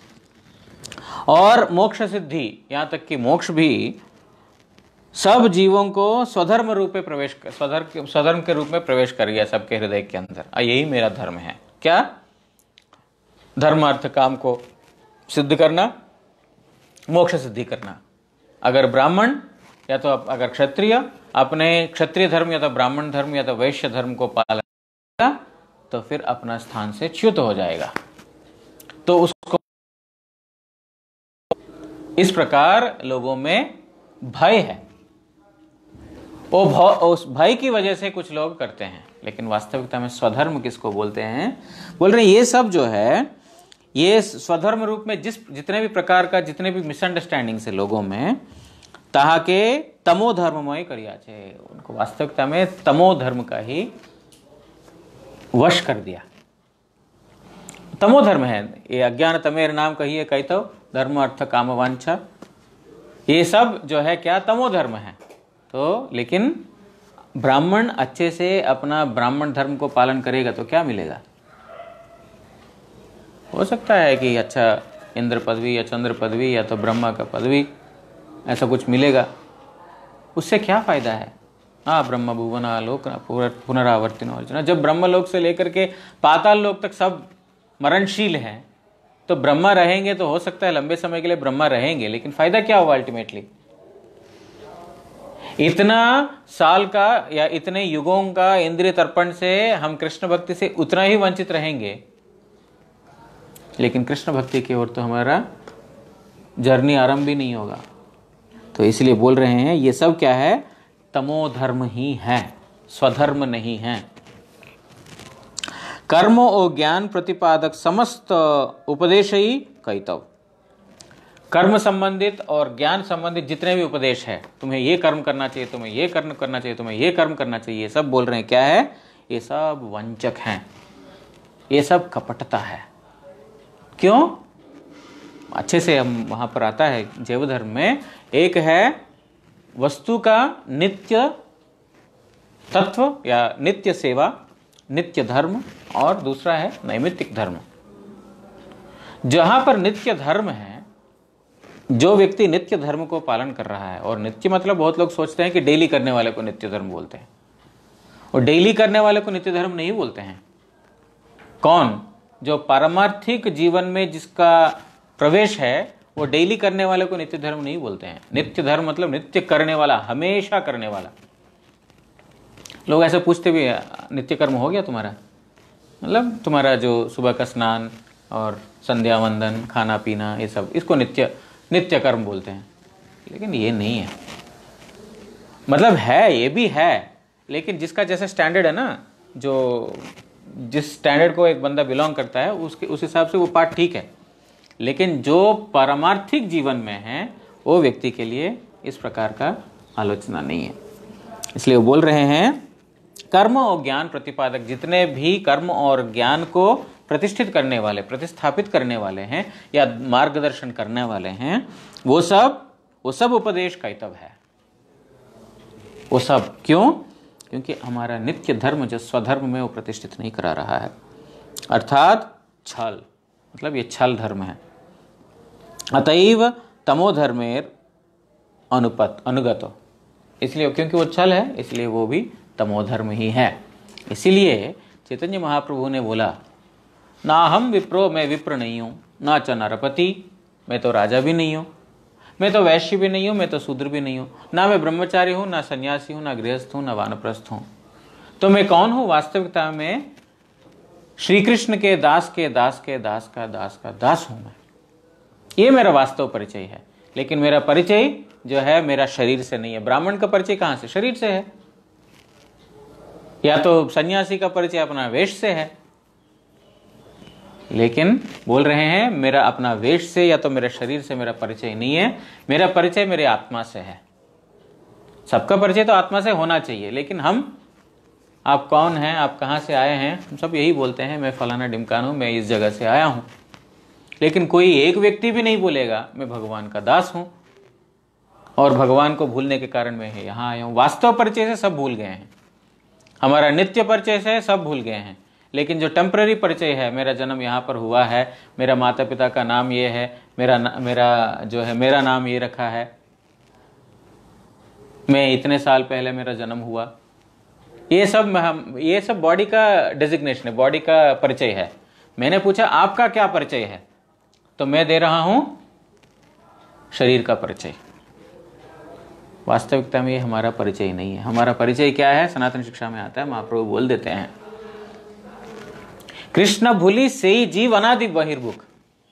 और मोक्ष सिद्धि, यहाँ तक कि मोक्ष भी, सब जीवों को स्वधर्म रूपे प्रवेश कर, स्वधर्म स्वधर्म के रूप में प्रवेश कर गया सबके हृदय के अंदर। यही मेरा धर्म है। क्या? धर्म अर्थ काम को सिद्ध करना, मोक्ष सिद्धि करना। अगर ब्राह्मण या तो अगर क्षत्रिय अपने क्षत्रिय धर्म या तो ब्राह्मण धर्म या तो वैश्य धर्म को पालन करेगा तो फिर अपना स्थान से च्युत हो जाएगा। तो उसको इस प्रकार लोगों में भय है। वो उस भय की वजह से कुछ लोग करते हैं, लेकिन वास्तविकता में स्वधर्म किसको बोलते हैं? बोल रहे हैं ये सब जो है, ये स्वधर्म रूप में जिस जितने भी प्रकार का, जितने भी मिसअंडरस्टैंडिंग से लोगों में, ताहा के तमो धर्ममय करिया छे, उनको वास्तविकता में तमो धर्म का ही वश कर दिया। तमो धर्म है ये। अज्ञान तमेर नाम कहिए कही तो धर्म अर्थ काम वांछा, ये सब जो है क्या? तमो धर्म है। तो लेकिन ब्राह्मण अच्छे से अपना ब्राह्मण धर्म को पालन करेगा तो क्या मिलेगा? हो सकता है कि अच्छा इंद्र पदवी या चंद्र पदवी या तो ब्रह्मा का पदवी, ऐसा कुछ मिलेगा। उससे क्या फायदा है? हाँ, ब्रह्म भुवना लोक पुनरावर्तिन अर्जुन। जब ब्रह्मलोक से लेकर के पाताल लोक तक सब मरणशील हैं, तो ब्रह्मा रहेंगे तो हो सकता है लंबे समय के लिए ब्रह्मा रहेंगे, लेकिन फायदा क्या होगा अल्टीमेटली? इतना साल का या इतने युगों का इंद्रिय तर्पण से हम कृष्ण भक्ति से उतना ही वंचित रहेंगे, लेकिन कृष्ण भक्ति की ओर तो हमारा जर्नी आरंभ भी नहीं होगा। तो इसलिए बोल रहे हैं ये सब क्या है? तमो धर्म ही है, स्वधर्म नहीं है। कर्म और ज्ञान प्रतिपादक समस्त उपदेश ही कैतव। कर्म संबंधित और ज्ञान संबंधित जितने भी उपदेश है, तुम्हें ये कर्म करना चाहिए, तुम्हें ये कर्म करना चाहिए, तुम्हें ये कर्म करना चाहिए, सब बोल रहे हैं क्या है? ये सब वंचक हैं, ये सब कपटता है। क्यों? अच्छे से हम वहां पर आता है जैव धर्म में, एक है वस्तु का नित्य तत्व या नित्य सेवा, नित्य धर्म, और दूसरा है नैमित्तिक धर्म। जहां पर नित्य धर्म है, जो व्यक्ति नित्य धर्म को पालन कर रहा है, और नित्य मतलब बहुत लोग सोचते हैं कि डेली करने वाले को नित्य धर्म बोलते हैं, और डेली करने वाले को नित्य धर्म नहीं बोलते हैं। कौन? जो पारमार्थिक जीवन में जिसका प्रवेश है, वो डेली करने वाले को नित्य धर्म नहीं बोलते हैं। नित्य धर्म मतलब नित्य करने वाला, हमेशा करने वाला। लोग ऐसे पूछते भी है, नित्य कर्म हो गया तुम्हारा? मतलब तुम्हारा जो सुबह का स्नान और संध्या वंदन, खाना पीना, ये सब, इसको नित्य नित्य कर्म बोलते हैं। लेकिन ये नहीं है। मतलब है, ये भी है, लेकिन जिसका जैसे स्टैंडर्ड है ना, जो जिस स्टैंडर्ड को एक बंदा बिलोंग करता है उसके उस हिसाब से वो पाठ ठीक है, लेकिन जो पारमार्थिक जीवन में है वो व्यक्ति के लिए इस प्रकार का आलोचना नहीं है। इसलिए वो बोल रहे हैं कर्म और ज्ञान प्रतिपादक जितने भी कर्म और ज्ञान को प्रतिष्ठित करने वाले, प्रतिस्थापित करने वाले हैं या मार्गदर्शन करने वाले हैं, वो सब वो सब उपदेश कैतव है। वो सब क्यों? क्योंकि हमारा नित्य धर्म जो स्वधर्म में वो प्रतिष्ठित नहीं करा रहा है, अर्थात छल, मतलब ये छल धर्म है। अतएव तमोधर्मेर अनुपत अनुगतो, इसलिए क्योंकि वो छल है इसलिए वो भी तमोधर्म ही है। इसीलिए चैतन्य महाप्रभु ने बोला, ना हम विप्रो, मैं विप्र नहीं हूँ, ना च नरपति, मैं तो राजा भी नहीं हूँ, मैं तो वैश्य भी नहीं हूँ, मैं तो शूद्र भी नहीं हूँ, ना मैं ब्रह्मचारी हूँ, ना सन्यासी हूँ, ना गृहस्थ हूँ, ना वानप्रस्थ हूँ। तो मैं कौन हूँ? वास्तविकता में श्री कृष्ण के दास के दास के दास का दास का दास हूँ मैं। ये मेरा वास्तव परिचय है। लेकिन मेरा परिचय जो है मेरा शरीर से नहीं है। ब्राह्मण का परिचय कहाँ से? शरीर से है। या तो सन्यासी का परिचय अपना वेश से है। लेकिन बोल रहे हैं मेरा अपना वेश से या तो मेरे शरीर से मेरा परिचय नहीं है, मेरा परिचय मेरे आत्मा से है। सबका परिचय तो आत्मा से होना चाहिए, लेकिन हम, आप कौन हैं, आप कहाँ से आए हैं, हम सब यही बोलते हैं, मैं फलाना ढिमकाना हूँ, मैं इस जगह से आया हूँ। लेकिन कोई एक व्यक्ति भी नहीं बोलेगा मैं भगवान का दास हूँ और भगवान को भूलने के कारण मैं यहाँ आया हूँ। वास्तव परिचय से सब भूल गए हैं, हमारा नित्य परिचय से सब भूल गए हैं। लेकिन जो टेम्पररी परिचय है, मेरा जन्म यहाँ पर हुआ है, मेरा माता पिता का नाम ये है, मेरा मेरा जो है मेरा नाम ये रखा है, मैं इतने साल पहले मेरा जन्म हुआ, ये सब हम ये सब बॉडी का डेजिग्नेशन है, बॉडी का परिचय है। मैंने पूछा आपका क्या परिचय है, तो मैं दे रहा हूं शरीर का परिचय। वास्तविकता में ये हमारा परिचय नहीं है। हमारा परिचय क्या है? सनातन शिक्षा में आता है, महाप्रभु बोल देते हैं, कृष्ण भूली से ही जीव अनादि बहिर्मुख।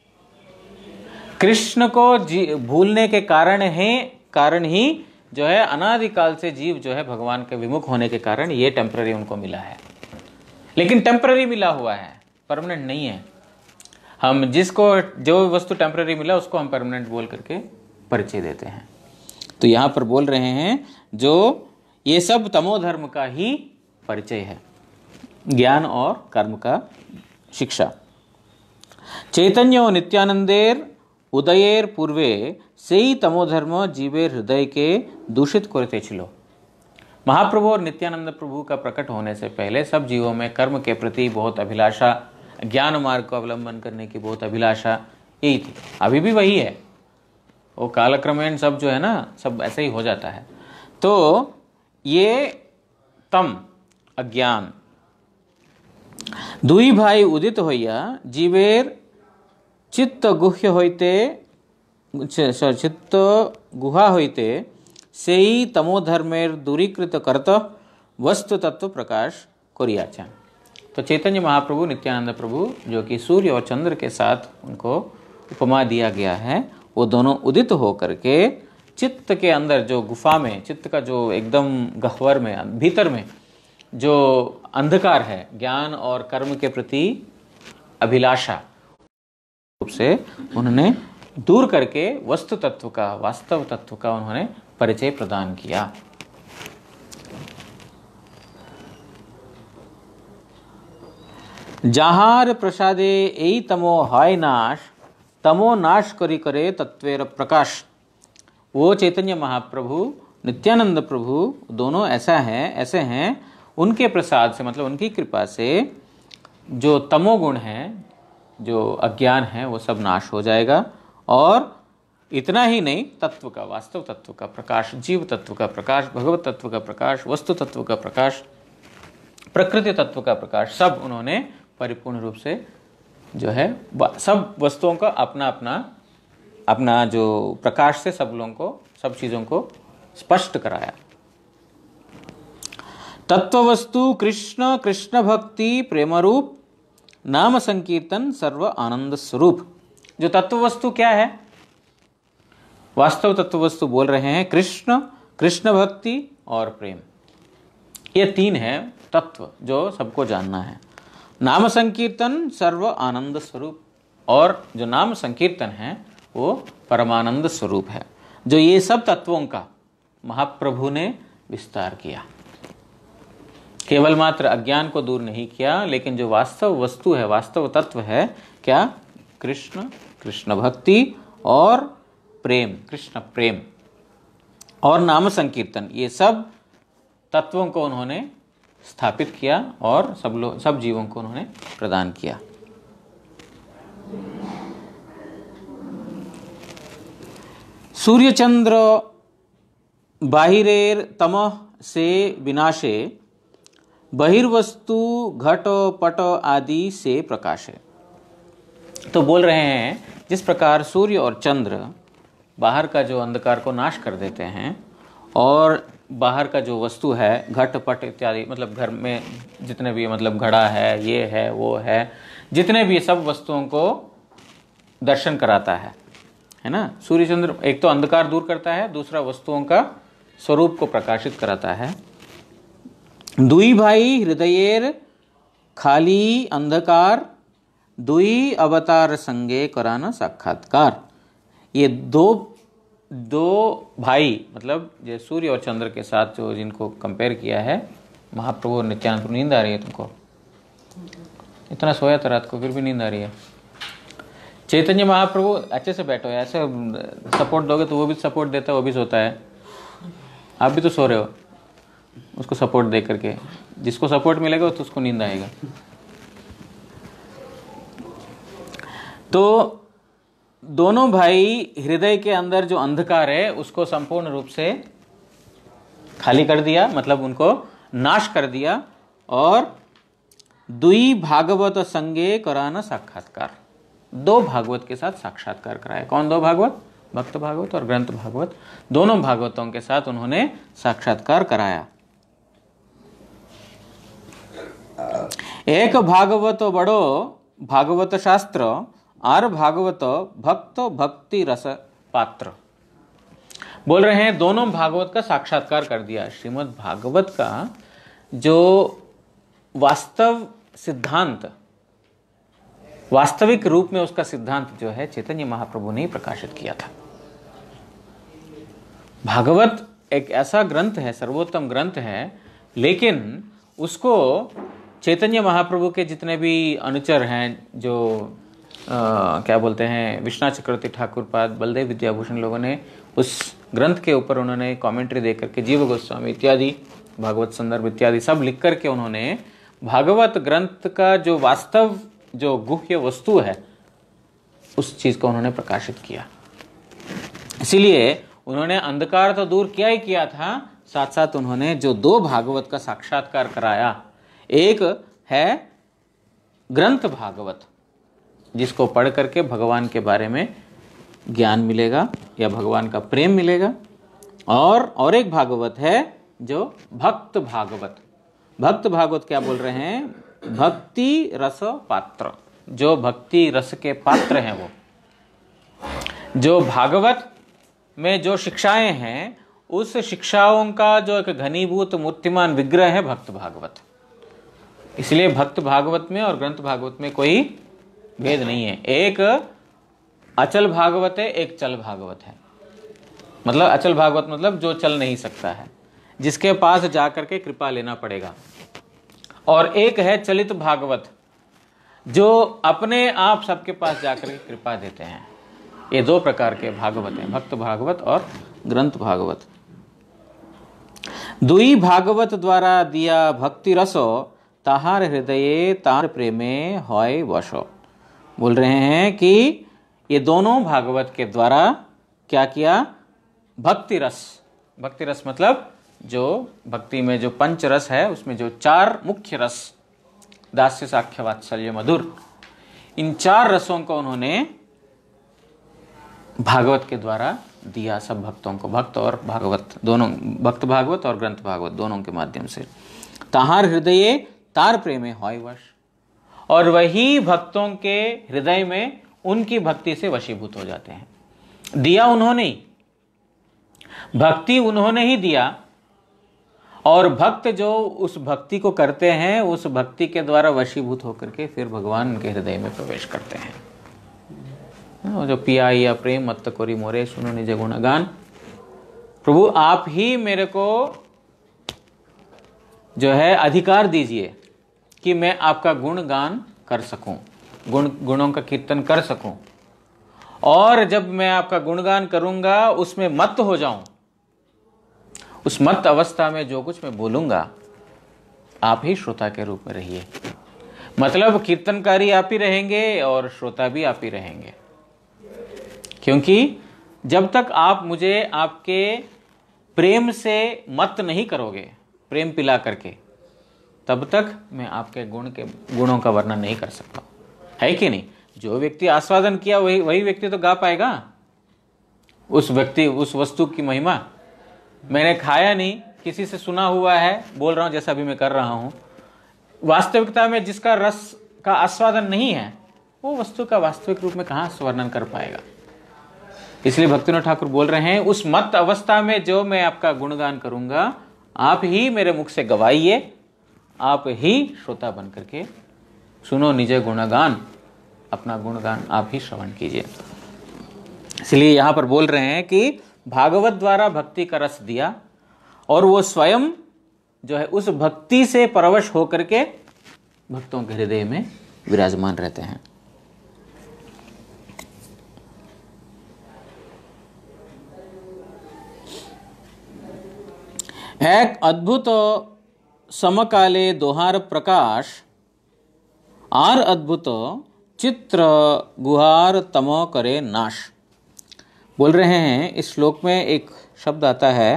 कृष्ण को भूलने के कारण है कारण ही जो है अनादिकाल से जीव जो है भगवान के विमुख होने के कारण ये टेम्पररी उनको मिला है। लेकिन टेम्पररी मिला हुआ है, परमानेंट नहीं है। हम जिसको जो वस्तु टेम्पररी मिला उसको हम परमानेंट बोल करके परिचय देते हैं। तो यहां पर बोल रहे हैं जो ये सब तमोधर्म का ही परिचय है, ज्ञान और कर्म का शिक्षा। चैतन्यो नित्यानंदेर उदयेर पूर्वे से ही तमोधर्म जीवेर हृदय के दूषित करते छिलो। महाप्रभु और नित्यानंद प्रभु का प्रकट होने से पहले सब जीवों में कर्म के प्रति बहुत अभिलाषा, ज्ञान मार्ग को अवलंबन करने की बहुत अभिलाषा यही थी। अभी भी वही है, वो कालक्रमेण सब जो है ना सब ऐसे ही हो जाता है। तो ये तम अज्ञान दुई भाई उदित होइया जीवेर चित्त गुह्य होइते चित्त गुहा होइते से ही तमोधर्मेर दूरीकृत करत वस्तु तत्व प्रकाश कोरियाचा। तो चैतन्य महाप्रभु नित्यानंद प्रभु जो कि सूर्य और चंद्र के साथ उनको उपमा दिया गया है, वो दोनों उदित हो करके चित्त के अंदर जो गुफा में, चित्त का जो एकदम गह्वर में भीतर में जो अंधकार है, ज्ञान और कर्म के प्रति अभिलाषा रूप से उन्होंने दूर करके वस्तु तत्व का, वास्तव तत्व का उन्होंने परिचय प्रदान किया। जाहार प्रसादे एई तमो हाय नाश तमो नाश करी करे तत्वेर प्रकाश। वो चैतन्य महाप्रभु नित्यानंद प्रभु दोनों ऐसा है ऐसे हैं, उनके प्रसाद से मतलब उनकी कृपा से जो तमोगुण है, जो अज्ञान है, वो सब नाश हो जाएगा। और इतना ही नहीं, तत्व का, वास्तव तत्व का प्रकाश, जीव तत्व का प्रकाश, भगवत तत्व का प्रकाश, वस्तु तत्व का प्रकाश, प्रकृति तत्व का प्रकाश, सब उन्होंने परिपूर्ण रूप से जो है सब वस्तुओं का अपना अपना अपना जो प्रकाश से सब लोगों को, सब चीजों को स्पष्ट कराया। तत्व वस्तु कृष्ण, कृष्ण भक्ति प्रेम रूप, नाम संकीर्तन सर्व आनंद स्वरूप। जो तत्व वस्तु क्या है? वास्तव तत्व वस्तु बोल रहे हैं कृष्ण, कृष्ण भक्ति और प्रेम, ये तीन है तत्व जो सबको जानना है। नाम संकीर्तन सर्व आनंद स्वरूप, और जो नाम संकीर्तन है वो परमानंद स्वरूप है। जो ये सब तत्वों का महाप्रभु ने विस्तार किया, केवल मात्र अज्ञान को दूर नहीं किया, लेकिन जो वास्तव वस्तु है, वास्तव तत्व है क्या? कृष्ण, कृष्ण भक्ति और प्रेम, कृष्ण प्रेम और नाम संकीर्तन, ये सब तत्वों को उन्होंने स्थापित किया और सब लोग, सब जीवों को उन्होंने प्रदान किया। सूर्य चंद्र बाहिरेर तमः से विनाशे, बहिर्वस्तु घट पट आदि से प्रकाशे। तो बोल रहे हैं जिस प्रकार सूर्य और चंद्र बाहर का जो अंधकार को नाश कर देते हैं, और बाहर का जो वस्तु है घट पट इत्यादि, मतलब घर में जितने भी मतलब घड़ा है, ये है, वो है, जितने भी सब वस्तुओं को दर्शन कराता है, है ना। सूर्य चंद्र एक तो अंधकार दूर करता है, दूसरा वस्तुओं का स्वरूप को प्रकाशित कराता है। दुई भाई हृदयेर खाली अंधकार, दुई अवतार संगे कराना साक्षात्कार। ये दो दो भाई, मतलब ये सूर्य और चंद्र के साथ जो जिनको कंपेयर किया है महाप्रभु और नित्यानंद। नींद आ रही है तुमको? इतना सोया था रात को, फिर भी नींद आ रही है। चैतन्य महाप्रभु अच्छे से बैठो, ऐसे सपोर्ट दोगे तो वो भी सपोर्ट देता है, वो भी सोता है। आप भी तो सो रहे हो, उसको सपोर्ट दे करके। जिसको सपोर्ट मिलेगा तो उसको नींद आएगा। तो दोनों भाई हृदय के अंदर जो अंधकार है उसको संपूर्ण रूप से खाली कर दिया, मतलब उनको नाश कर दिया, और दुई भागवत संगे कराना साक्षात्कार, दो भागवत के साथ साक्षात्कार कराया। कौन दो भागवत? भक्त भागवत और ग्रंथ भागवत, दोनों भागवतों के साथ उन्होंने साक्षात्कार कराया। एक भागवत बड़ो भागवत शास्त्र, आर भागवत भक्त भक्ति रस पात्र। बोल रहे हैं दोनों भागवत का साक्षात्कार कर दिया। श्रीमद् भागवत का जो वास्तव सिद्धांत, वास्तविक रूप में उसका सिद्धांत जो है चैतन्य महाप्रभु ने प्रकाशित किया था। भागवत एक ऐसा ग्रंथ है, सर्वोत्तम ग्रंथ है, लेकिन उसको चैतन्य महाप्रभु के जितने भी अनुचर हैं, जो आ, क्या बोलते हैं, विश्वनाथ चक्रवर्ती ठाकुर पाद, बलदेव विद्याभूषण, लोगों ने उस ग्रंथ के ऊपर उन्होंने कमेंट्री दे करके, जीव गोस्वामी इत्यादि, भागवत संदर्भ इत्यादि सब लिख करके उन्होंने भागवत ग्रंथ का जो वास्तव जो गुह्य वस्तु है उस चीज को उन्होंने प्रकाशित किया। इसीलिए उन्होंने अंधकार तो दूर किया ही किया था, साथ साथ उन्होंने जो दो भागवत का साक्षात्कार कराया, एक है ग्रंथ भागवत जिसको पढ़ करके भगवान के बारे में ज्ञान मिलेगा या भगवान का प्रेम मिलेगा, और और एक भागवत है जो भक्त भागवत। भक्त भागवत क्या बोल रहे हैं? भक्ति रस पात्र, जो भक्ति रस के पात्र हैं, वो जो भागवत में जो शिक्षाएं हैं उस शिक्षाओं का जो एक घनीभूत मूर्तिमान विग्रह है भक्त भागवत। इसलिए भक्त भागवत में और ग्रंथ भागवत में कोई भेद नहीं है। एक अचल भागवत है, एक चल भागवत है। मतलब अचल भागवत मतलब जो चल नहीं सकता है, जिसके पास जाकर के कृपा लेना पड़ेगा, और एक है चलित भागवत जो अपने आप सबके पास जाकर के कृपा देते हैं। ये दो प्रकार के भागवत हैं, भक्त भागवत और ग्रंथ भागवत। दुई भागवत द्वारा दिया भक्ति रसो, ताहार हृदये तार प्रेमे होय वशो। बोल रहे हैं कि ये दोनों भागवत के द्वारा क्या किया? भक्ति रस। भक्ति रस मतलब जो भक्ति में जो पंच रस है उसमें जो चार मुख्य रस, दास्य साख्य वात्सल्य मधुर, इन चार रसों को उन्होंने भागवत के द्वारा दिया सब भक्तों को। भक्त और भागवत दोनों, भक्त भागवत और ग्रंथ भागवत दोनों के माध्यम से। ताहार हृदये तार प्रेमे होय वश, और वही भक्तों के हृदय में उनकी भक्ति से वशीभूत हो जाते हैं। दिया उन्होंने, भक्ति उन्होंने ही दिया, और भक्त जो उस भक्ति को करते हैं, उस भक्ति के द्वारा वशीभूत होकर के फिर भगवान के हृदय में प्रवेश करते हैं। जो पिया या प्रेम मत कोरी मोरे, सुनो निज गुणगान। प्रभु आप ही मेरे को जो है अधिकार दीजिए कि मैं आपका गुणगान कर सकूं, गुण गुणों का कीर्तन कर सकूं, और जब मैं आपका गुणगान करूंगा उसमें मत्त हो जाऊं, उस मत्त अवस्था में जो कुछ मैं बोलूंगा आप ही श्रोता के रूप में रहिए। मतलब कीर्तनकारी आप ही रहेंगे और श्रोता भी आप ही रहेंगे, क्योंकि जब तक आप मुझे आपके प्रेम से मत्त नहीं करोगे, प्रेम पिला करके, तब तक मैं आपके गुण के गुणों का वर्णन नहीं कर सकता, है कि नहीं। जो व्यक्ति आस्वादन किया वही वही व्यक्ति तो गा पाएगा उस व्यक्ति उस वस्तु की महिमा। मैंने खाया नहीं, किसी से सुना हुआ है, बोल रहा हूं जैसा अभी मैं कर रहा हूं। वास्तविकता में जिसका रस का आस्वादन नहीं है, वो वस्तु का वास्तविक रूप में कहां वर्णन कर पाएगा। इसलिए भक्तिविनोद ठाकुर बोल रहे हैं, उस मत अवस्था में जो मैं आपका गुणगान करूंगा, आप ही मेरे मुख से गवाइए, आप ही श्रोता बन करके सुनो निज गुणगान, अपना गुणगान आप ही श्रवण कीजिए। इसलिए यहां पर बोल रहे हैं कि भागवत द्वारा भक्ति का रस दिया, और वो स्वयं जो है उस भक्ति से परवश होकर के भक्तों के हृदय में विराजमान रहते हैं। एक अद्भुत समकाले दोहार प्रकाश आर अद्भुत चित्र गुहार तम करे नाश। बोल रहे हैं इस श्लोक में एक शब्द आता है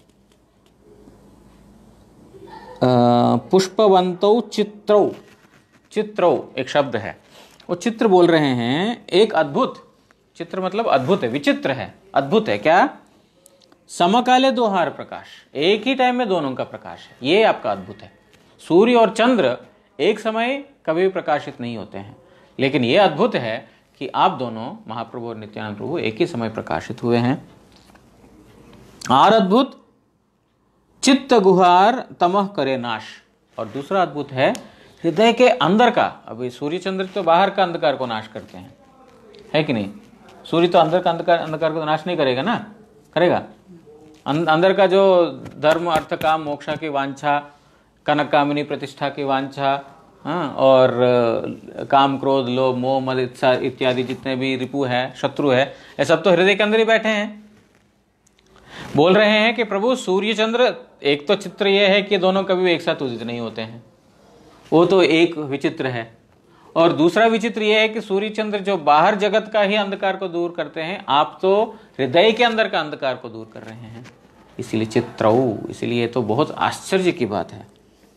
पुष्पवंतौ चित्रौ, चित्रौ एक शब्द है, वो चित्र बोल रहे हैं एक अद्भुत, चित्र मतलब अद्भुत है, विचित्र है, अद्भुत है। क्या? समकाले दोहार प्रकाश, एक ही टाइम में दोनों का प्रकाश है, ये आपका अद्भुत है। सूर्य और चंद्र एक समय कभी भी प्रकाशित नहीं होते हैं, लेकिन ये अद्भुत है कि आप दोनों महाप्रभु और नित्यानंद प्रभु एक ही समय प्रकाशित हुए हैं। और अद्भुत चित्त गुहार तमह करे नाश, और दूसरा अद्भुत है हृदय के अंदर का। अभी सूर्य चंद्र तो बाहर का अंधकार को नाश करते हैं, है कि नहीं। सूर्य तो अंदर का अंधकार अंधकार को नाश नहीं करेगा ना, करेगा। अंदर का जो धर्म अर्थ काम मोक्षा की वांछा, कनक कामिनी प्रतिष्ठा की वांछा, हाँ, और काम क्रोध लोभ मोह मद इच्छा इत्यादि जितने भी रिपु है, शत्रु है, ये सब तो हृदय के अंदर ही बैठे हैं। बोल रहे हैं कि प्रभु सूर्य चंद्र, एक तो चित्र यह है कि दोनों कभी एक साथ उदित नहीं होते हैं, वो तो एक विचित्र है। और दूसरा विचित्र यह है कि सूर्य चंद्र जो बाहर जगत का ही अंधकार को दूर करते हैं, आप तो हृदय के अंदर का अंधकार को दूर कर रहे हैं, इसीलिए चित्रऊ, इसलिए तो बहुत आश्चर्य की बात है।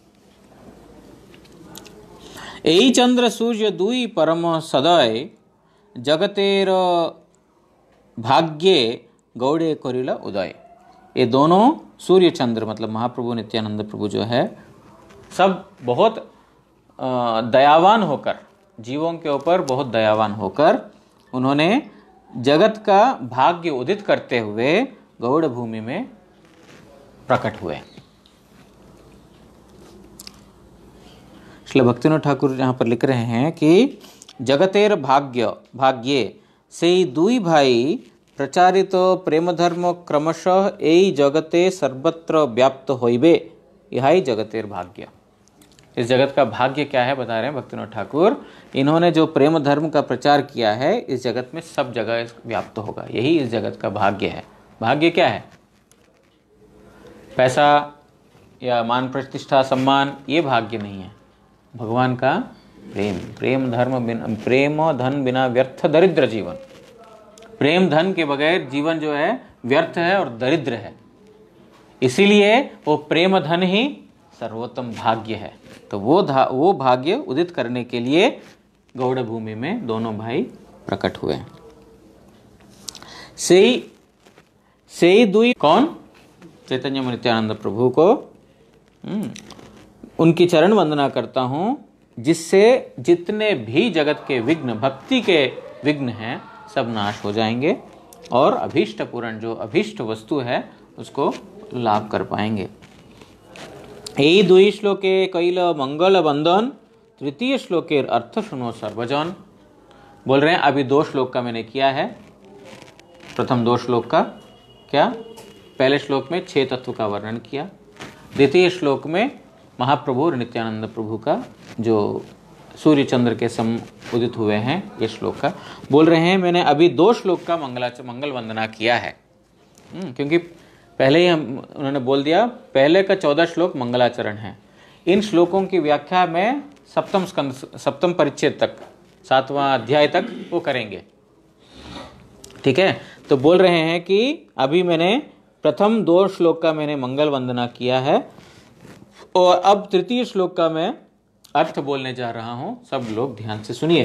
एई चंद्र सूर्य दुई परम सदय, जगतेर भाग्ये गौड़े कोरिला उदय। ये दोनों सूर्य चंद्र मतलब महाप्रभु नित्यानंद प्रभु जो है, सब बहुत दयावान होकर, जीवों के ऊपर बहुत दयावान होकर, उन्होंने जगत का भाग्य उदित करते हुए गौड़ भूमि में प्रकट हुए। इसलिए भक्तिविनोद ठाकुर यहाँ पर लिख रहे हैं कि जगतेर भाग्य भाग्ये से दुई भाई प्रचारित प्रेम धर्म क्रमशः एई जगते सर्वत्र व्याप्त होइबे, यही जगतेर भाग्य। इस जगत का भाग्य क्या है बता रहे हैं भक्तिविनोद ठाकुर। इन्होंने जो प्रेम धर्म का प्रचार किया है, इस जगत में सब जगह व्याप्त होगा, यही इस जगत का भाग्य है। भाग्य क्या है? पैसा या मान प्रतिष्ठा सम्मान, ये भाग्य नहीं है। भगवान का प्रेम, प्रेम धर्म बिना, प्रेम धन बिना व्यर्थ दरिद्र जीवन। प्रेम धन के बगैर जीवन जो है व्यर्थ है और दरिद्र है, इसीलिए वो प्रेम धन ही सर्वोत्तम भाग्य है। तो वो वो भाग्य उदित करने के लिए गौड़ भूमि में दोनों भाई प्रकट हुए। सेई सेई दुई कौन? चैतन्य नित्यानंद प्रभु को उनकी चरण वंदना करता हूं, जिससे जितने भी जगत के विघ्न, भक्ति के विघ्न हैं, सब नाश हो जाएंगे। और अभीष्ट पूर्ण, जो अभीष्ट वस्तु है उसको लाभ कर पाएंगे। यही दुई श्लोके कैल मंगल बंधन, तृतीय श्लोके अर्थ सुनो सर्वजन। बोल रहे हैं अभी दो श्लोक का मैंने किया है, प्रथम दो श्लोक का क्या, पहले श्लोक में छह तत्व का वर्णन किया, द्वितीय श्लोक में महाप्रभु और नित्यानंद प्रभु का जो सूर्य चंद्र के सम उदित हुए हैं ये श्लोक का बोल रहे हैं। मैंने अभी दो श्लोक का मंगला मंगल वंदना किया है, क्योंकि पहले ही हम उन्होंने बोल दिया पहले का चौदह श्लोक मंगलाचरण है। इन श्लोकों की व्याख्या में सप्तम स्कंद सप्तम परिच्छेद तक, सातवां अध्याय तक वो करेंगे, ठीक है। तो बोल रहे हैं कि अभी मैंने प्रथम दो श्लोक का मैंने मंगल वंदना किया है और अब तृतीय श्लोक का मैं अर्थ बोलने जा रहा हूं, सब लोग ध्यान से सुनिए।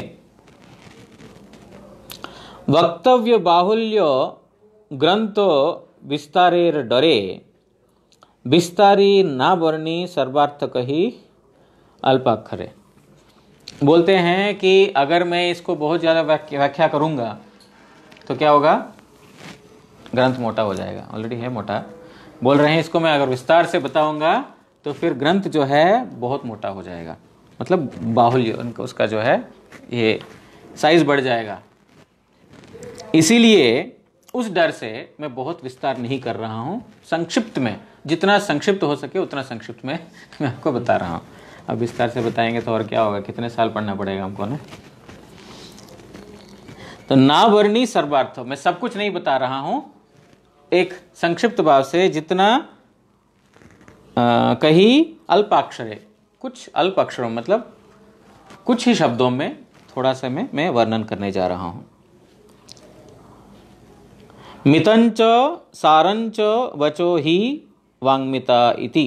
वक्तव्य बाहुल्य ग्रंथ विस्तारेर डरे, विस्तारी ना वर्णी सर्वार्थ कही अल्पाक्षरे। बोलते हैं कि अगर मैं इसको बहुत ज़्यादा व्याख्या करूंगा तो क्या होगा, ग्रंथ मोटा हो जाएगा, ऑलरेडी है मोटा। बोल रहे हैं इसको मैं अगर विस्तार से बताऊंगा तो फिर ग्रंथ जो है बहुत मोटा हो जाएगा, मतलब बाहुल्य उनका उसका जो है ये साइज बढ़ जाएगा। इसीलिए उस डर से मैं बहुत विस्तार नहीं कर रहा हूँ, संक्षिप्त में जितना संक्षिप्त हो सके उतना संक्षिप्त में मैं आपको बता रहा हूँ। अब विस्तार से बताएंगे तो और क्या होगा, कितने साल पढ़ना पड़ेगा हमको ना। तो ना वर्णी सर्वार्थ, मैं सब कुछ नहीं बता रहा हूँ, एक संक्षिप्त भाव से जितना आ, कहीं अल्पाक्षरे, कुछ अल्प अक्षरों मतलब कुछ ही शब्दों में थोड़ा सा मैं मैं वर्णन करने जा रहा हूं। मितंच सारंच वचो ही वांग्मिता इति।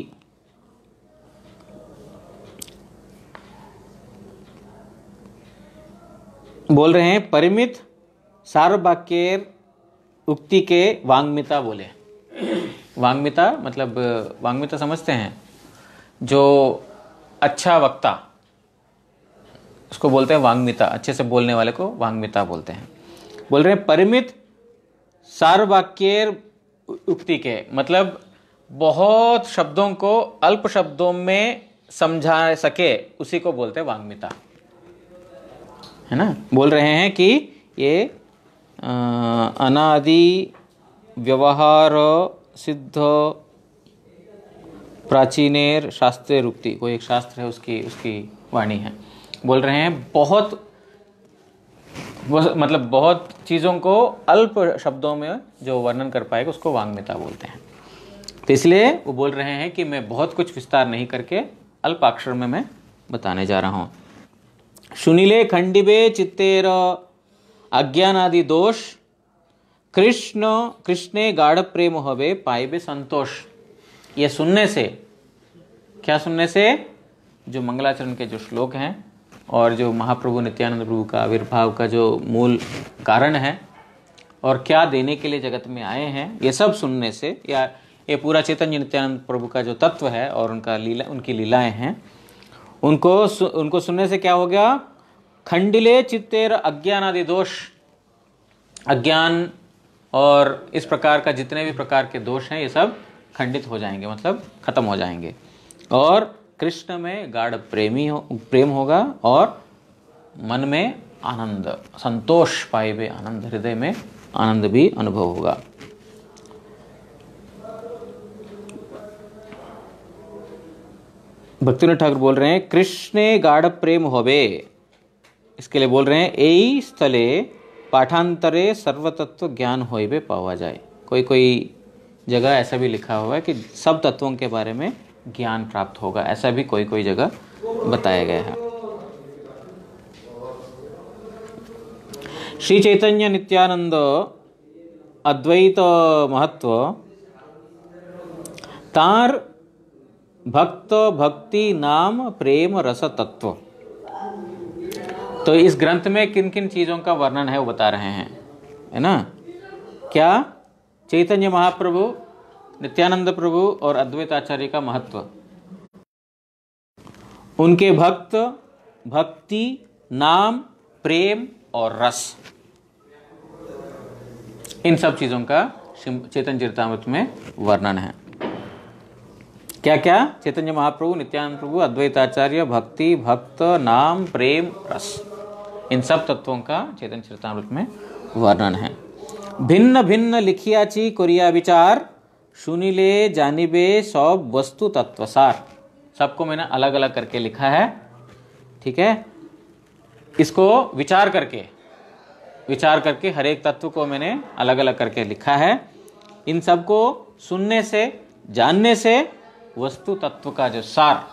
बोल रहे हैं परिमित सार्ववाक्येर उक्ति के वांग्मिता बोले। वांग्मिता मतलब वांग्मिता समझते हैं, जो अच्छा वक्ता उसको बोलते हैं वांग्मिता, अच्छे से बोलने वाले को वांग्मिता बोलते हैं। बोल रहे हैं परिमित सार्ववाक्येर उक्ति के, मतलब बहुत शब्दों को अल्प शब्दों में समझा सके उसी को बोलते हैं वांग्मिता, है ना। बोल रहे हैं कि ये अनादि व्यवहार सिद्ध प्राचीनेर शास्त्रेर उक्ति, कोई एक शास्त्र है उसकी उसकी वाणी है। बोल रहे हैं बहुत मतलब बहुत चीज़ों को अल्प शब्दों में जो वर्णन कर पाएगा उसको वांग्मिता बोलते हैं। तो इसलिए वो बोल रहे हैं कि मैं बहुत कुछ विस्तार नहीं करके अल्पाक्षर में मैं बताने जा रहा हूँ। सुनीले खंडिबे चित्तेर अज्ञानादि दोष, कृष्ण कृष्णे गाढ़ प्रेम हवे पाइबे संतोष। ये सुनने से, क्या सुनने से, जो मंगलाचरण के जो श्लोक हैं और जो महाप्रभु नित्यानंद प्रभु का आविर्भाव का जो मूल कारण है और क्या देने के लिए जगत में आए हैं, ये सब सुनने से, या ये पूरा चैतन्य नित्यानंद प्रभु का जो तत्व है और उनका लीला उनकी लीलाएं हैं, उनको उनको सुनने से क्या हो गया, खंडिले चित्तेर अज्ञानादि दोष, अज्ञान और इस प्रकार का जितने भी प्रकार के दोष हैं ये सब खंडित हो जाएंगे, मतलब खत्म हो जाएंगे। और कृष्ण में गाढ़ प्रेमी हो प्रेम होगा और मन में आनंद, संतोष पाइबे आनंद, हृदय में आनंद भी अनुभव होगा। भक्तिनाथ ठाकुर बोल रहे हैं कृष्णे गाढ़ प्रेम होवे, इसके लिए बोल रहे हैं एई स्थले पाठांतरे सर्वतत्व ज्ञान होइबे पावा जाए। कोई कोई जगह ऐसा भी लिखा हुआ है कि सब तत्वों के बारे में ज्ञान प्राप्त होगा, ऐसा भी कोई कोई जगह बताया गया है। श्री चैतन्य नित्यानंद अद्वैत महत्व तार भक्त भक्ति नाम प्रेम रस तत्व। तो इस ग्रंथ में किन किन चीजों का वर्णन है वो बता रहे हैं, है ना। क्या, चैतन्य महाप्रभु, नित्यानंद प्रभु और अद्वैताचार्य का महत्व, उनके भक्त, भक्ति, नाम, प्रेम और रस, इन सब चीज़ों का चैतन्य चरितामृत में वर्णन है। क्या क्या? चैतन्य महाप्रभु, नित्यानंद प्रभु, अद्वैताचार्य, भक्ति, भक्त, नाम, प्रेम, रस, इन सब तत्वों का चैतन्य चरितामृत में वर्णन है। भिन्न भिन्न लिखियाची कोरिया विचार, सुनिले जानिबे सब वस्तु तत्वसार। सबको मैंने अलग अलग करके लिखा है, ठीक है। इसको विचार करके विचार करके हर एक तत्व को मैंने अलग अलग करके लिखा है। इन सबको सुनने से, जानने से वस्तु तत्व का जो सार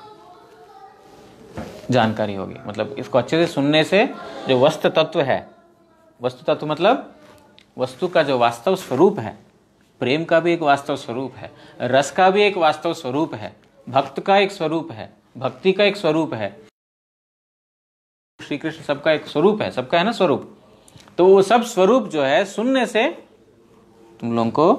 जानकारी होगी। मतलब इसको अच्छे से सुनने से जो वस्तु तत्व है, वस्तु तत्व मतलब वस्तु का जो वास्तव स्वरूप है, प्रेम का भी एक वास्तव स्वरूप है, रस का भी एक वास्तव स्वरूप है, भक्त का एक स्वरूप है, भक्ति का एक स्वरूप है, श्री कृष्ण सबका एक स्वरूप है, सबका है ना स्वरूप। तो वो सब स्वरूप जो है सुनने से तुम लोगों को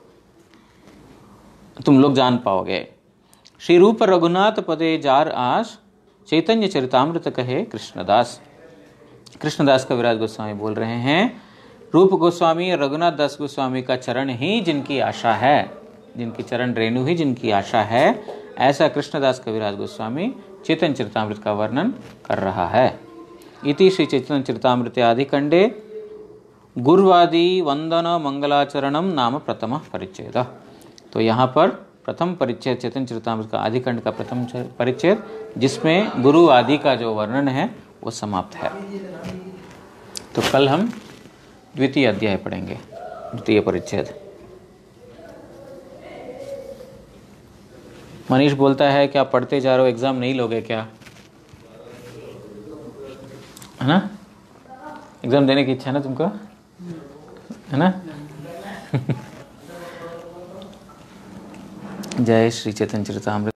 तुम लोग जान पाओगे। श्री रूप रघुनाथ पदे जार आस, चैतन्य चरितामृत कहे कृष्णदास। कृष्णदास कविराज गोस्वामी बोल रहे हैं, रूप गोस्वामी और रघुनाथ दास गोस्वामी का चरण ही जिनकी आशा है, जिनकी चरण रेणु ही जिनकी आशा है, ऐसा कृष्णदास कविराज गोस्वामी चैतन्य चरितामृत का वर्णन कर रहा है। इति श्री चैतन्य चरितामृत आदि कंडे गुरुवादी वंदन मंगलाचरणम नाम प्रथम परिच्छेद। तो यहाँ पर प्रथम परिच्छेद चैतन्य चरितामृत का आदिखंड का प्रथम परिच्छेद, जिसमें गुरु आदि का जो वर्णन है वो समाप्त है। तो कल हम द्वितीय अध्याय पढ़ेंगे, द्वितीय परिच्छेद। मनीष बोलता है क्या पढ़ते जा रहे हो, एग्जाम नहीं लोगे क्या? है ना, एग्जाम देने की इच्छा है ना तुमको, है ना? जय श्री चैतन्य चरितामृत।